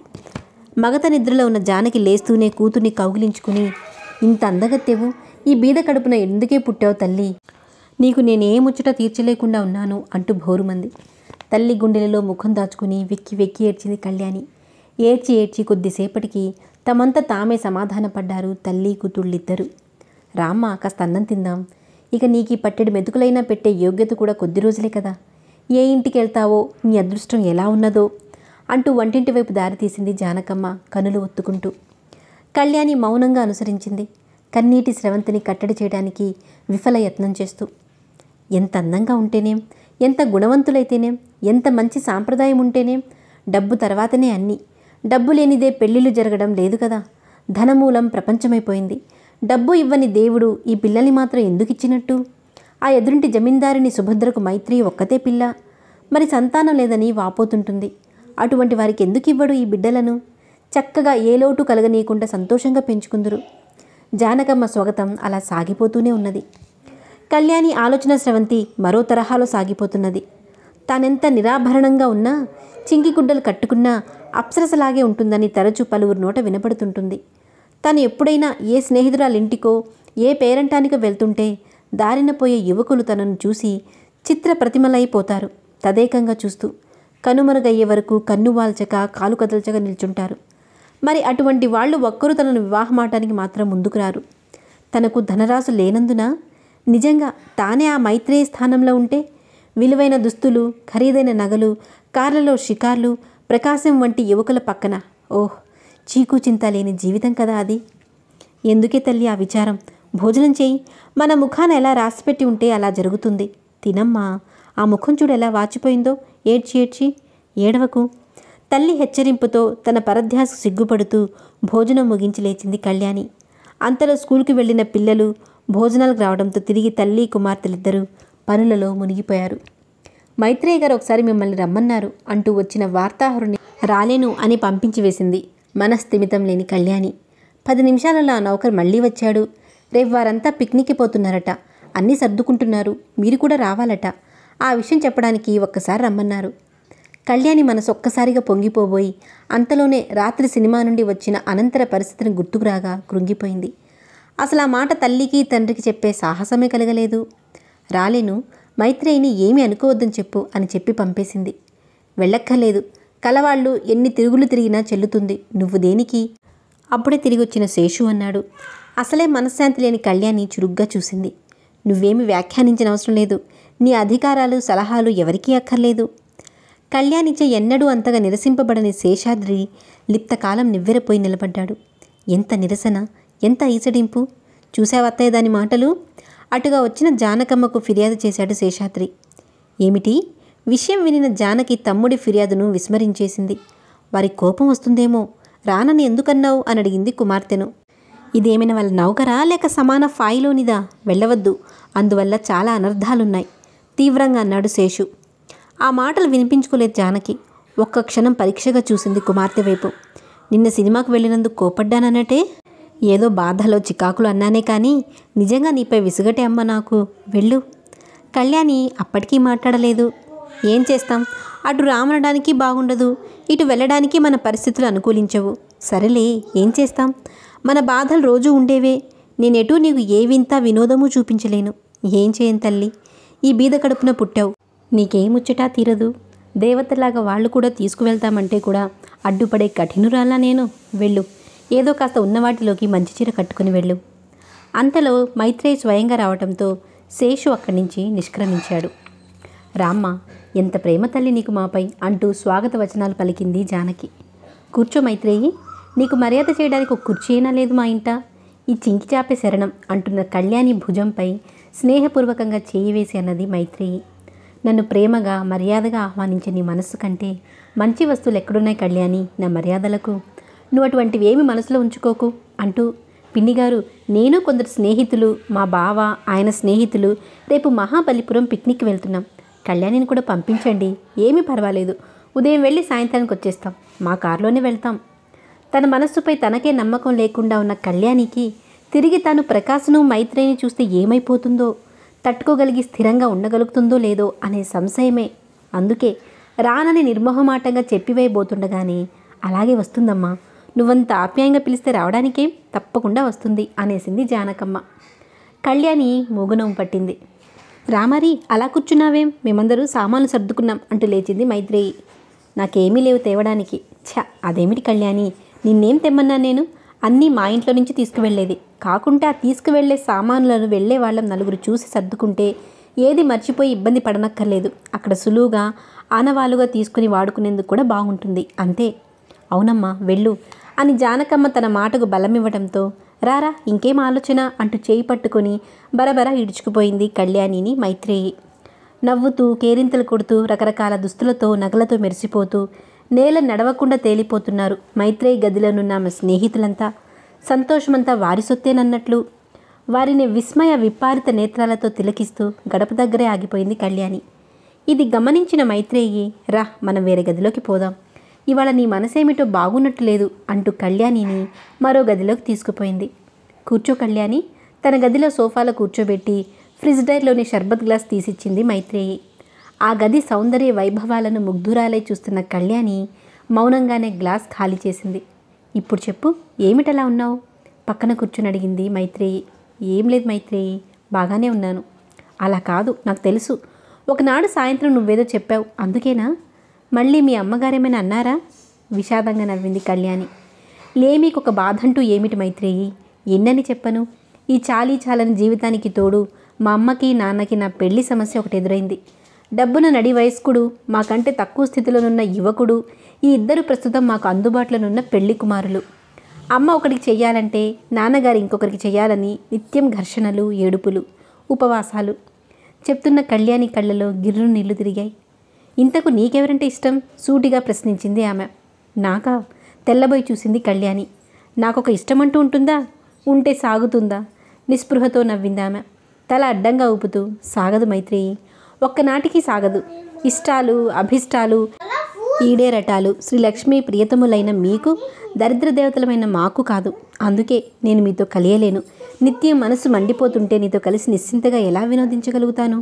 మగత నిద్రలో ఉన్న జానకి లేస్తూనే కూతుర్ని కౌగిలించుకుని, ఇంత అందగత్తెవు, ఈ బీద కడుపున ఎందుకే పుట్టావు తల్లి, నీకు నేనే ముచ్చట తీర్చలేకుండా ఉన్నాను అంటూ భోరుమంది. తల్లి గుండెలలో ముఖం దాచుకుని వెక్కి వెక్కి ఏడ్చింది కళ్యాణి. ఏడ్చి ఏడ్చి కొద్దిసేపటికి తమంతా తామే సమాధానపడ్డారు తల్లి కూతుళ్ళిద్దరూ. రామ్మ, కాస్త అన్నం తిందాం. ఇక నీకు పట్టెడు మెతుకులైనా పెట్టే యోగ్యత కూడా కొద్ది రోజులే కదా. ఏ ఇంటికి వెళ్తావో, నీ అదృష్టం ఎలా ఉన్నదో అంటూ వంటింటి వైపు దారి తీసింది జానకమ్మ కనులు ఒత్తుకుంటూ. కళ్యాణి మౌనంగా అనుసరించింది, కన్నీటి స్రవంతిని కట్టడి చేయడానికి విఫల యత్నం చేస్తూ. ఎంత అందంగా ఉంటేనేం, ఎంత గుణవంతులైతేనేం, ఎంత మంచి సాంప్రదాయం ఉంటేనేం, డబ్బు తర్వాతనే అన్నీ. డబ్బు లేనిదే పెళ్ళిళ్ళు జరగడం లేదు కదా. ధనమూలం ప్రపంచమైపోయింది. డబ్బు ఇవ్వని దేవుడు ఈ పిల్లల్ని మాత్రం ఎందుకు ఇచ్చినట్టు? ఆ ఎదురింటి జమీందారిని సుభద్రకు మైత్రి ఒక్కతే పిల్ల, మరి సంతానం లేదని వాపోతుంటుంది. అటువంటి వారికి ఎందుకు ఇవ్వడు ఈ బిడ్డలను? చక్కగా ఏ లోటు కలగనీయకుండా సంతోషంగా పెంచుకుందురు. జానకమ్మ స్వాగతం అలా సాగిపోతూనే ఉన్నది. కళ్యాణి ఆలోచన స్రవంతి మరో తరహాలో సాగిపోతున్నది. తానెంత నిరాభరణంగా ఉన్నా, చింకి గుడ్డలు కట్టుకున్నా అప్సరసలాగే ఉంటుందని తరచూ పలువురు నోట వినపడుతుంటుంది. తాను ఎప్పుడైనా ఏ స్నేహితురాలింటికో ఏ పేరంటానికో వెళ్తుంటే దారిన పోయే యువకులు తనను చూసి చిత్ర ప్రతిమలైపోతారు. తదేకంగా చూస్తూ కనుమరుగయ్యే వరకు కన్ను వాల్చక కాలు కదల్చక నిల్చుంటారు. మరి అటువంటి వాళ్ళు ఒక్కరూ తనను వివాహమాటానికి మాత్రం ముందుకు రారు. తనకు ధనరాశు లేనందున, నిజంగా తానే ఆ మైత్రేయ స్థానంలో ఉంటే విలువైన దుస్తులు, ఖరీదైన నగలు, కార్లలో షికార్లు, ప్రకాశం వంటి యువకుల పక్కన, ఓహ్, చీకు చింత లేని జీవితం కదా అది. ఎందుకే తల్లి ఆ విచారం? భోజనం చేయి. మన ముఖాన ఎలా రాసిపెట్టి ఉంటే అలా జరుగుతుంది. తినమ్మా. ఆ ముఖం చూడు ఎలా వాచిపోయిందో. ఏడ్చి ఏడ్చి ఏడవకు. తల్లి హెచ్చరింపుతో తన పరధ్యాస సిగ్గుపడుతూ భోజనం ముగించి లేచింది కళ్యాణి. అంతలో స్కూల్కి వెళ్ళిన పిల్లలు భోజనాలకు రావడంతో తిరిగి తల్లి కుమార్తెలిద్దరూ పనులలో మునిగిపోయారు. మైత్రేయ గారు ఒకసారి మిమ్మల్ని రమ్మన్నారు అంటూ వచ్చిన వార్తాహరుని రాలేను అని పంపించి వేసింది మనస్థిమితం లేని కళ్యాణి. పది నిమిషాలలో ఆ నౌకర్ మళ్ళీ వచ్చాడు. రేపు వారంతా పిక్నిక్కి పోతున్నారట. అన్నీ సర్దుకుంటున్నారు. మీరు కూడా రావాలట. ఆ విషయం చెప్పడానికి ఒక్కసారి రమ్మన్నారు. కళ్యాణి మనసు ఒక్కసారిగా పొంగిపోబోయి అంతలోనే రాత్రి సినిమా నుండి వచ్చిన అనంతర పరిస్థితిని గుర్తుకురాగా కృంగిపోయింది. అసలు ఆ మాట తల్లికి తండ్రికి చెప్పే సాహసమే కలగలేదు. రాలేను, మైత్రేయిని ఏమీ అనుకోవద్దని చెప్పు అని చెప్పి పంపేసింది. వెళ్ళక్కర్లేదు, కలవాళ్ళు ఎన్ని తిరుగులు తిరిగినా చెల్లుతుంది. నువ్వు దేనికి? అప్పుడే తిరిగి వచ్చిన శేషు అన్నాడు. అసలే మనశ్శాంతి లేని కళ్యాణి చురుగ్గా చూసింది. నువ్వేమి వ్యాఖ్యానించిన అవసరం లేదు. నీ అధికారాలు సలహాలు ఎవరికీ అక్కర్లేదు. కళ్యాణిచే ఎన్నడూ అంతగా నిరసింపబడని శేషాద్రి లిప్తకాలం నివ్వెరపోయి నిలబడ్డాడు. ఎంత నిరసన, ఎంత ఈసడింపు! చూశావత్తయ్య దాని మాటలు? అటుగా వచ్చిన జానకమ్మకు ఫిర్యాదు చేశాడు శేషాద్రి. ఏమిటి? విషయం వినిన జానకి తమ్ముడి ఫిర్యాదును విస్మరించేసింది. వారి కోపం వస్తుందేమో. రానని ఎందుకన్నావు అని అడిగింది కుమార్తెను. ఇదేమైనా వాళ్ళ నౌకరా లేక సమాన ఫాయిలోనిదా? వెళ్ళవద్దు, అందువల్ల చాలా అనర్థాలున్నాయి తీవ్రంగా అన్నాడు శేషు. ఆ మాటలు వినిపించుకోలేదు జానకి. ఒక్క క్షణం పరీక్షగా చూసింది కుమార్తె వైపు. నిన్న సినిమాకు వెళ్ళినందుకు కోపడ్డానన్నటే? ఏదో బాధలో చికాకులు అన్నానే కానీ నిజంగా నీపై విసుగటే అమ్మ నాకు. వెళ్ళు. కళ్యాణి అప్పటికీ మాట్లాడలేదు. ఏం చేస్తాం, అటు రామనడానికి బాగుండదు, ఇటు వెళ్ళడానికి మన పరిస్థితులు అనుకూలించవు. సరేలే, ఏం చేస్తాం, మన బాధలు రోజూ ఉండేవే. నేనెటూ నీకు ఏ వింత వినోదము చూపించలేను. ఏం చేయను తల్లి, ఈ బీద కడుపున పుట్టావు, నీకేముచ్చటా తీరదు. దేవతలాగా వాళ్ళు కూడా తీసుకువెళ్తామంటే కూడా అడ్డుపడే కఠినురాలా నేను. వెళ్ళు, ఏదో కాస్త ఉన్నవాటిలోకి మంచి చీర కట్టుకుని వెళ్ళు. అంతలో మైత్రేయి స్వయంగా రావడంతో శేషు అక్కడి నుంచి నిష్క్రమించాడు. రామ్మ, ఎంత ప్రేమ తల్లి నీకు మాపై అంటూ స్వాగత వచనాలు పలికింది జానకి. కూర్చో మైత్రేయి, నీకు మర్యాద చేయడానికి ఒక కుర్చీ అయినా లేదు మా ఇంట. ఈ చింకి చాపే శరణం అంటున్న కళ్యాణి భుజంపై స్నేహపూర్వకంగా చేయి వేసి అన్నది మైత్రేయి. నన్ను ప్రేమగా మర్యాదగా ఆహ్వానించే నీ మనస్సు కంటే మంచి వస్తువులు ఎక్కడున్నాయి కళ్యాణి నా మర్యాదలకు? నువ్వు అటువంటివి ఏమి మనసులో ఉంచుకోకు అంటూ, పిన్నిగారు, నేను కొందరు స్నేహితులు, మా బావ ఆయన స్నేహితులు రేపు మహాబలిపురం పిక్నిక్ వెళ్తున్నాం. కళ్యాణిని కూడా పంపించండి, ఏమీ పర్వాలేదు. ఉదయం వెళ్ళి సాయంత్రానికి వచ్చేస్తాం. మా కారులోనే వెళ్తాం. తన మనస్సుపై తనకే నమ్మకం లేకుండా ఉన్న కళ్యాణికి తిరిగి తాను ప్రకాశ్ను మైత్రేయిని చూస్తే ఏమైపోతుందో, తట్టుకోగలిగి స్థిరంగా ఉండగలుగుతుందో లేదో అనే సంశయమే. అందుకే రానని నిర్మోహమాటంగా చెప్పివేయబోతుండగానే, అలాగే వస్తుందమ్మా, నువ్వంత ఆప్యాయంగా పిలిస్తే రావడానికేం, తప్పకుండా వస్తుంది అనేసింది జానకమ్మ. కళ్యాణి మూగునవ్వు పట్టింది. రామారి అలా కూర్చున్నావేం, మేమందరూ సామాన్లు సర్దుకున్నాం అంటూ లేచింది మైత్రేయి. నాకేమీ లేవు తేవడానికి. ఛ, అదేమిటి కళ్యాణి, నిన్నేం తెమ్మన్నా నేను? అన్నీ మా ఇంట్లో నుంచి తీసుకువెళ్ళేది. కాకుంటే ఆ తీసుకువెళ్లే సామాన్లను వెళ్ళే వాళ్ళం నలుగురు చూసి సర్దుకుంటే ఏది మర్చిపోయి ఇబ్బంది పడనక్కర్లేదు. అక్కడ సులువుగా ఆనవాలుగా తీసుకుని వాడుకునేందుకు కూడా బాగుంటుంది అంతే. అవునమ్మా వెళ్ళు అని జానకమ్మ తన మాటకు బలమివ్వడంతో, రారా ఇంకేం ఆలోచన అంటూ చేయి పట్టుకొని బరబర ఈడ్చుకుపోయింది కళ్యాణిని మైత్రేయి. నవ్వుతూ కేరింతలు కొడుతూ రకరకాల దుస్తులతో నగలతో మెరిసిపోతూ నేల నడవకుండా తేలిపోతున్నారు మైత్రేయి గదిలోనున్న ఆమె స్నేహితులంతా. సంతోషమంతా వారి సొత్తేనన్నట్లు వారిని విస్మయ విపారిత నేత్రాలతో తిలకిస్తూ గడప దగ్గరే ఆగిపోయింది కళ్యాణి. ఇది గమనించిన మైత్రేయి, రా మనం వేరే గదిలోకి పోదాం, ఇవాళ నీ మనసేమిటో బాగున్నట్టు లేదు అంటూ కళ్యాణిని మరో గదిలోకి తీసుకుపోయింది. కూర్చో కళ్యాణి, తన గదిలో సోఫాలో కూర్చోబెట్టి ఫ్రిడ్జ్ డైర్లోని షర్బత్ గ్లాస్ తీసిచ్చింది మైత్రేయి. ఆ గది సౌందర్య వైభవాలను ముగ్ధురాలై చూస్తున్న కళ్యాణి మౌనంగానే గ్లాస్ ఖాళీ చేసింది. ఇప్పుడు చెప్పు, ఏమిటలా ఉన్నావు? పక్కన కూర్చుని అడిగింది మైత్రేయి. ఏం లేదు మైత్రేయి, బాగానే ఉన్నాను. అలా కాదు, నాకు తెలుసు. ఒకనాడు సాయంత్రం నువ్వేదో చెప్పావు, అందుకేనా? మళ్ళీ మీ అమ్మగారేమైనా అన్నారా? విషాదంగా నవ్వింది కళ్యాణి. లేమికొక బాధ అంటూ ఏమిటి మైత్రేయి, ఎన్నని చెప్పను? ఈ చాలీ చాలని జీవితానికి తోడు మా అమ్మకి నాన్నకి నా పెళ్లి సమస్య ఒకటి ఎదురైంది. డబ్బున నడి వయస్కుడు, మాకంటే తక్కువ స్థితిలోనున్న యువకుడు, ఈ ఇద్దరు ప్రస్తుతం మాకు అందుబాటులోనున్న పెళ్లి కుమారులు. అమ్మ ఒకరికి చెయ్యాలంటే నాన్నగారు ఇంకొకరికి చెయ్యాలని నిత్యం ఘర్షణలు, ఏడుపులు, ఉపవాసాలు. చెప్తున్న కళ్యాణి కళ్ళలో గిర్రు నీళ్లు తిరిగాయి. ఇంతకు నీకెవరంటే ఇష్టం? సూటిగా ప్రశ్నించింది ఆమె. నాకా? తెల్లబోయి చూసింది కళ్యాణి. నాకొక ఇష్టమంటూ ఉంటుందా? ఉంటే సాగుతుందా? నిస్పృహతో నవ్విందామె తల అడ్డంగా ఊపుతూ. సాగదు మైత్రేయి, ఒక్కనాటికి సాగదు. ఇష్టాలు అభిష్టాలు ఈడేరటాలు శ్రీలక్ష్మి ప్రియతములైన మీకు, దరిద్ర దేవతలమైన మాకు కాదు. అందుకే నేను మీతో కలియలేను. నిత్యం మనసు మండిపోతుంటే నీతో కలిసి నిశ్చింతగా ఎలా వినోదించగలుగుతాను?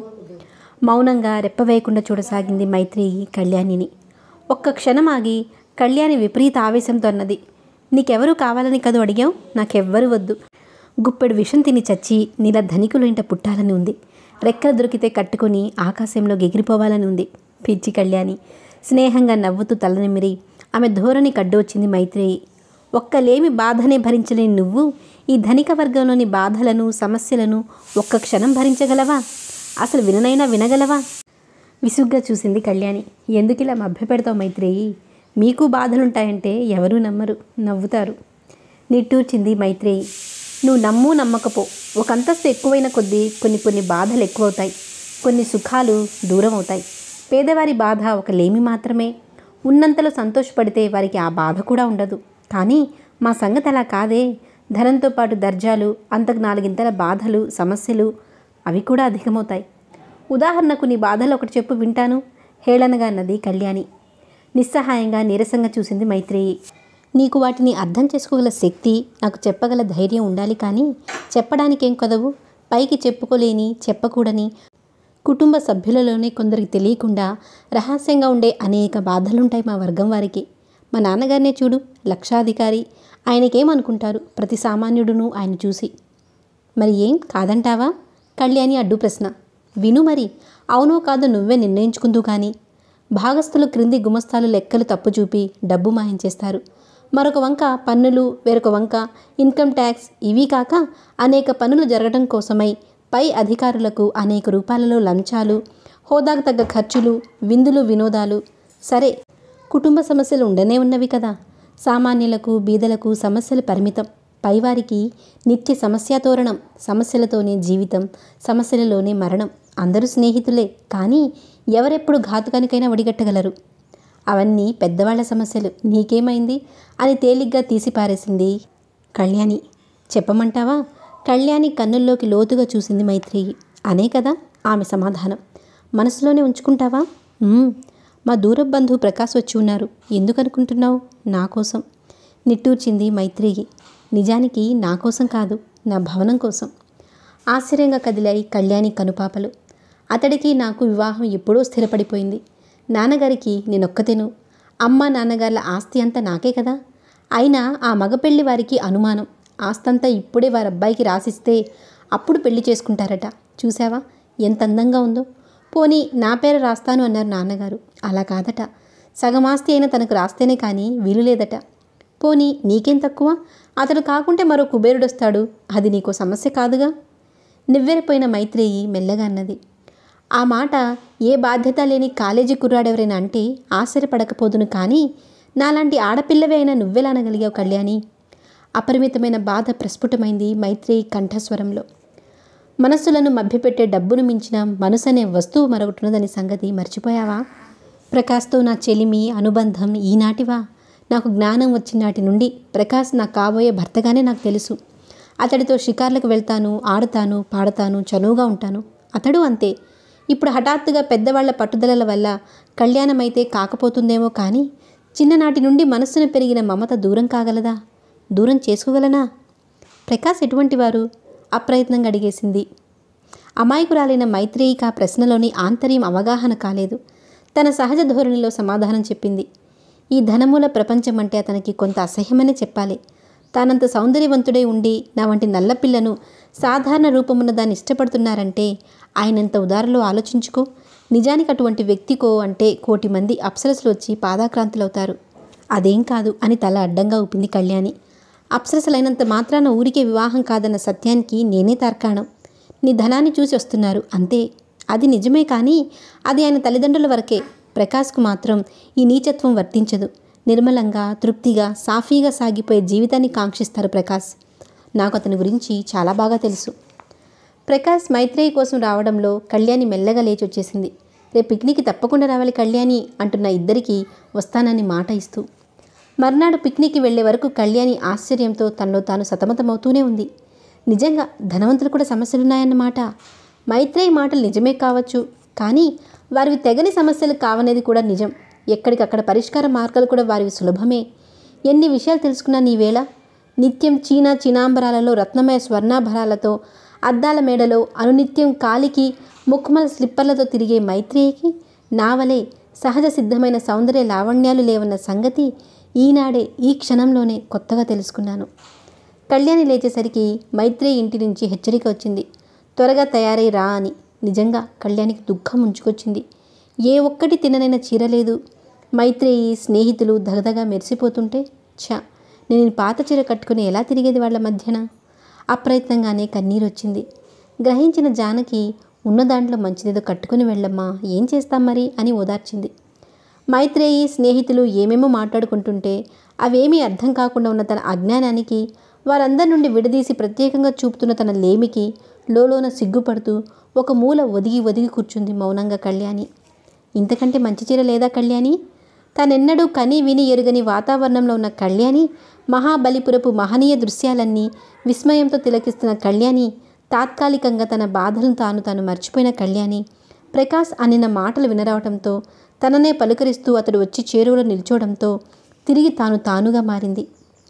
మౌనంగా రెప్పవేయకుండా చూడసాగింది మైత్రేయి కళ్యాణిని. ఒక్క క్షణం ఆగి కళ్యాణి విపరీత ఆవేశంతో అన్నది. నీకెవరూ కావాలని కదూ అడిగావు? నాకెవ్వరూ వద్దు. గుప్పెడు విషం తిని చచ్చి నీలా ధనికులు ఇంట పుట్టాలని ఉంది. రెక్కలు దొరికితే కట్టుకొని ఆకాశంలో ఎగిరిపోవాలని ఉంది. పిచ్చి కళ్యాణి స్నేహంగా నవ్వుతూ తలనిమిరి ఆమె ధోరణి కడ్డు వచ్చింది మైత్రేయి. ఒక్కలేమి బాధనే భరించలేని నువ్వు ఈ ధనిక వర్గంలోని బాధలను సమస్యలను ఒక్క క్షణం భరించగలవా? అసలు విననైనా వినగలవా? విసుగ్గా చూసింది కళ్యాణి. ఎందుకిలా మభ్యపెడతావు మైత్రేయి? మీకు బాధలుంటాయంటే ఎవరూ నమ్మరు, నవ్వుతారు. నిట్టూర్చింది మైత్రేయి. నువ్వు నమ్ము నమ్మకపో, ఒక అంతస్తు ఎక్కువైన కొద్దీ కొన్ని కొన్ని బాధలు ఎక్కువవుతాయి, కొన్ని సుఖాలు దూరం అవుతాయి. పేదవారి బాధ ఒక లేమి మాత్రమే. ఉన్నంతలో సంతోషపడితే వారికి ఆ బాధ కూడా ఉండదు. కానీ మా సంగతి అలా కాదే. ధనంతో పాటు దర్జాలు, అంతకు నాలుగింతల బాధలు, సమస్యలు అవి కూడా అధికమవుతాయి. ఉదాహరణకు నీ బాధలు ఒకటి చెప్పు వింటాను హేళనగా అన్నది కళ్యాణి. నిస్సహాయంగా నీరసంగా చూసింది మైత్రేయి. నీకు వాటిని అర్థం చేసుకోగల శక్తి, నాకు చెప్పగల ధైర్యం ఉండాలి. కానీ చెప్పడానికేం కదవు? పైకి చెప్పుకోలేని, చెప్పకూడని, కుటుంబ సభ్యులలోనే కొందరికి తెలియకుండా రహస్యంగా ఉండే అనేక బాధలుంటాయి మా వర్గం వారికి. మా నాన్నగారినే చూడు, లక్షాధికారి. ఆయనకేమనుకుంటారు ప్రతి సామాన్యుడును ఆయన చూసి? మరి ఏం కాదంటావా? కళ్యాణి అడ్డు ప్రశ్న. విను మరి, అవునో కాదో నువ్వే నిర్ణయించుకుందు. కానీ భాగస్థులు క్రింది గుమస్తాలు లెక్కలు తప్పు చూపి డబ్బు మాయించేస్తారు. మరొక వంక పన్నులు, వేరొక వంక ఇన్కమ్ ట్యాక్స్. ఇవి కాక అనేక పనులు జరగడం కోసమై పై అధికారులకు అనేక రూపాయలలో లంచాలు, హోదాకు తగ్గ ఖర్చులు, విందులు, వినోదాలు. సరే, కుటుంబ సమస్యలు ఉండనే ఉన్నవి కదా. సామాన్యులకు, బీదలకు సమస్యలు పరిమితం. పైవారికి నిత్య సమస్యాతోరణం. సమస్యలతోనే జీవితం, సమస్యలలోనే మరణం. అందరూ స్నేహితులే, కానీ ఎవరెప్పుడు ఘాతుకానికైనా ఒడిగట్టగలరు. అవన్నీ పెద్దవాళ్ల సమస్యలు, నీకేమైంది అని తేలిగ్గా తీసిపారేసింది కళ్యాణి. చెప్పమంటావా? కళ్యాణి కన్నుల్లోకి లోతుగా చూసింది మైత్రేయి. అనే కదా ఆమె సమాధానం. మనసులోనే ఉంచుకుంటావా? మా దూర బంధువు ప్రకాష్ వచ్చి ఉన్నారు. ఎందుకనుకుంటున్నావు? నా కోసం. నిట్టూర్చింది మైత్రేయి. నిజానికి నా కోసం కాదు, నా భవనం కోసం. ఆశ్చర్యంగా కదిలాయి కళ్యాణి కనుపాపలు. అతడికి నాకు వివాహం ఎప్పుడో స్థిరపడిపోయింది. నాన్నగారికి నేనొక్కతేను. అమ్మ నాన్నగార్ల ఆస్తి అంతా నాకే కదా. అయినా ఆ మగ పెళ్లి వారికి అనుమానం. ఆస్తంతా ఇప్పుడే వారబ్బాయికి రాసిస్తే అప్పుడు పెళ్లి చేసుకుంటారట. చూసావా ఎంత అందంగా ఉందో. పోనీ నా పేరు రాస్తాను అన్నారు నాన్నగారు. అలా కాదట, సగం ఆస్తి అయినా తనకు రాస్తేనే కానీ వీలు లేదట. పోనీ నీకేం తక్కువ, అతడు కాకుంటే మరో కుబేరుడొస్తాడు, అది నీకో సమస్య కాదుగా. నివ్వెరపోయిన మైత్రేయి మెల్లగా అన్నది. ఆ మాట ఏ బాధ్యత లేని కాలేజీ కుర్రాడెవరైనా అంటే ఆశ్చర్యపడకపోదును, కానీ నాలాంటి ఆడపిల్లవే అయినా నువ్వెలా అనగలిగావు కళ్యాణి? అపరిమితమైన బాధ ప్రస్ఫుటమైంది మైత్రేయి కంఠస్వరంలో. మనస్సులను మభ్యపెట్టే డబ్బును మించిన మనసు అనే వస్తువు మరొకటున్నదని సంగతి మర్చిపోయావా? ప్రకాష్తో నా చెలిమి అనుబంధం ఈనాటివా? నాకు జ్ఞానం వచ్చినాటి నుండి ప్రకాష్ నా కాబోయే భర్తగానే నాకు తెలుసు. అతడితో షికార్లకు వెళ్తాను, ఆడుతాను, పాడతాను, చనువుగా ఉంటాను. అతడు అంతే. ఇప్పుడు హఠాత్తుగా పెద్దవాళ్ల పట్టుదలల వల్ల కళ్యాణమైతే కాకపోతుందేమో, కానీ చిన్ననాటి నుండి మనస్సును పెరిగిన మమత దూరం కాగలదా? దూరం చేసుకోగలనా? ప్రకాష్ ఎటువంటి వారు? అప్రయత్నంగా అడిగేసింది. అమాయకురాలైన మైత్రేయికి ఆ ప్రశ్నలోని ఆంతర్యం అవగాహన కాలేదు. తన సహజ ధోరణిలో సమాధానం చెప్పింది. ఈ ధనమూల ప్రపంచం అంటే అతనికి కొంత అసహ్యమనే చెప్పాలి. తానంత సౌందర్యవంతుడై ఉండి నా వంటి నల్లపిల్లను సాధారణ రూపమున్న దాన్ని ఇష్టపడుతున్నారంటే ఆయనంత ఉదారలో ఆలోచించుకో. నిజానికి అటువంటి వ్యక్తికో అంటే కోటి మంది అప్సరసులు వచ్చి పాదాక్రాంతులవుతారు. అదేం కాదు అని తల అడ్డంగా ఊపింది కళ్యాణి. అప్సరసలైనంత మాత్రాన ఊరికే వివాహం కాదన్న సత్యానికి నేనే తార్కాణం. నీ ధనాన్ని చూసి వస్తున్నారు అంతే. అది నిజమే, కానీ అది ఆయన తల్లిదండ్రుల వరకే. ప్రకాష్కు మాత్రం ఈ నీచత్వం వర్తించదు. నిర్మలంగా, తృప్తిగా, సాఫీగా సాగిపోయే జీవితాన్ని కాంక్షిస్తారు ప్రకాష్. నాకు అతని గురించి చాలా బాగా తెలుసు. ప్రకాష్ మైత్రేయి కోసం రావడంలో కళ్యాణి మెల్లగా లేచి వచ్చేసింది. రేపు పిక్నిక్కి తప్పకుండా రావాలి కళ్యాణి అంటున్న ఇద్దరికీ వస్తానని మాట ఇస్తూ. మర్నాడు పిక్నిక్కి వెళ్లే వరకు కళ్యాణి ఆశ్చర్యంతో తనలో తాను సతమతమవుతూనే ఉంది. నిజంగా ధనవంతులు కూడా సమస్యలున్నాయన్నమాట. మైత్రేయి మాటలు నిజమే కావచ్చు, కానీ వారివి తెగని సమస్యలు కావనేది కూడా నిజం. ఎక్కడికక్కడ పరిష్కార మార్గాలు కూడా వారివి సులభమే. ఎన్ని విషయాలు తెలుసుకున్నా నీవేళ. నిత్యం చీనా చీనాంబరాలలో రత్నమయ స్వర్ణాభరాలతో అద్దాల మేడలో అనునిత్యం కాలికి ముక్మల స్లిప్పర్లతో తిరిగే మైత్రేయికి నావలే సహజ సిద్ధమైన సౌందర్య లావణ్యాలు లేవన్న సంగతి ఈనాడే ఈ క్షణంలోనే కొత్తగా తెలుసుకున్నాను. కళ్యాణి లేచేసరికి మైత్రేయి ఇంటి నుంచి హెచ్చరిక వచ్చింది, త్వరగా తయారై రా అని. నిజంగా కళ్యాణికి దుఃఖం ఉంచుకొచ్చింది. ఏ ఒక్కటి తిననైన చీర లేదు. మైత్రేయి స్నేహితులు దగదగా మెరిసిపోతుంటే ఛా, నేను పాత చీర కట్టుకుని ఎలా తిరిగేది వాళ్ళ మధ్యన? అప్రయత్నంగానే కన్నీరు వచ్చింది. గ్రహించిన జానకి ఉన్న దాంట్లో మంచిదేదో కట్టుకుని వెళ్ళమ్మా, ఏం చేస్తాం మరి అని ఓదార్చింది. మైత్రేయి స్నేహితులు ఏమేమో మాట్లాడుకుంటుంటే అవేమీ అర్థం కాకుండా ఉన్న తన అజ్ఞానానికి, వారందరి నుండి విడదీసి ప్రత్యేకంగా చూపుతున్న తన లేమికి లోలోన సిగ్గుపడుతూ ఒక మూల ఒదిగి ఒదిగి కూర్చుంది మౌనంగా కళ్యాణి. ఇంతకంటే మంచి చీర లేదా కళ్యాణి? తానెన్నడూ కని విని ఎరుగని వాతావరణంలో ఉన్న కళ్యాణి, మహాబలిపురపు మహనీయ దృశ్యాలన్నీ విస్మయంతో తిలకిస్తున్న కళ్యాణి, తాత్కాలికంగా తన బాధలను తాను తాను మర్చిపోయిన కళ్యాణి, ప్రకాష్ అనిన మాటలు వినరావటంతో తననే పలుకరిస్తూ అతడు వచ్చి చేరువలో నిల్చోవడంతో తిరిగి తాను తానుగా మారింది.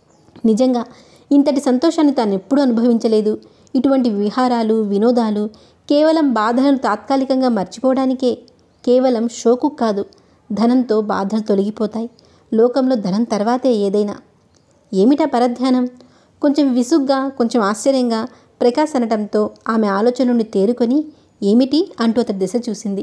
నిజంగా ఇంతటి సంతోషాన్ని తాను ఎప్పుడూ అనుభవించలేదు. ఇటువంటి విహారాలు, వినోదాలు కేవలం బాధలను తాత్కాలికంగా మర్చిపోవడానికే. కేవలం షోకు కాదు, ధనంతో బాధలు తొలగిపోతాయి. లోకంలో ధనం తర్వాతే ఏదైనా. ఏమిటా పరధ్యానం? కొంచెం విసుగ్గా, కొంచెం ఆశ్చర్యంగా ప్రకాష్ అనటంతో ఆమె ఆలోచన నుండి తేరుకొని ఏమిటి అంటూ అతడి దిశ చూసింది.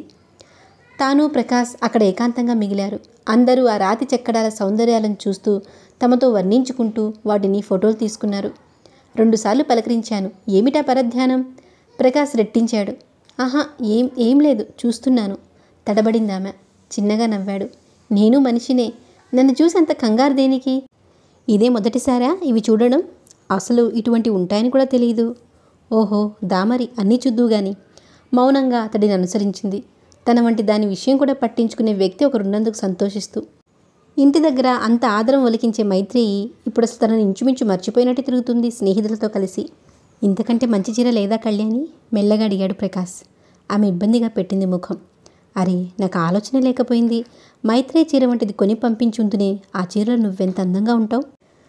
తాను ప్రకాష్ అక్కడ ఏకాంతంగా మిగిలారు. అందరూ ఆ రాతి చెక్కడాల సౌందర్యాలను చూస్తూ తమతో వర్ణించుకుంటూ వాటిని ఫోటోలు తీసుకున్నారు. రెండుసార్లు పలకరించాను. ఏమిటా పరధ్యానం? ప్రకాష్ రెట్టించాడు. ఆహా, ఏం ఏం లేదు, చూస్తున్నాను తడబడిందామె. చిన్నగా నవ్వాడు. నేను మనిషినే, నన్ను చూసి అంత కంగారు దేనికి? ఇదే మొదటిసారా ఇవి చూడడం? అసలు ఇటువంటి ఉంటాయని కూడా తెలియదు. ఓహో దామరి, అన్నీ చూద్దువు గాని. మౌనంగా అతడిని అనుసరించింది. తన వంటి దాని విషయం కూడా పట్టించుకునే వ్యక్తి ఒకరున్నందుకు సంతోషిస్తూ. ఇంటి దగ్గర అంత ఆదరం ఒలికించే మైత్రేయి ఇప్పుడు అసలు తనని ఇంచుమించు మర్చిపోయినట్టు తిరుగుతుంది స్నేహితులతో కలిసి. ఇంతకంటే మంచి చీర లేదా కళ్యాణి? మెల్లగా అడిగాడు ప్రకాష్. ఆమె ఇబ్బందిగా పెట్టింది ముఖం. అరే, నాకు ఆలోచన లేకపోయింది. మైత్రేయి చీర వంటిది కొని పంపించుందునే. ఆ చీరలో నువ్వెంత అందంగా ఉంటావు.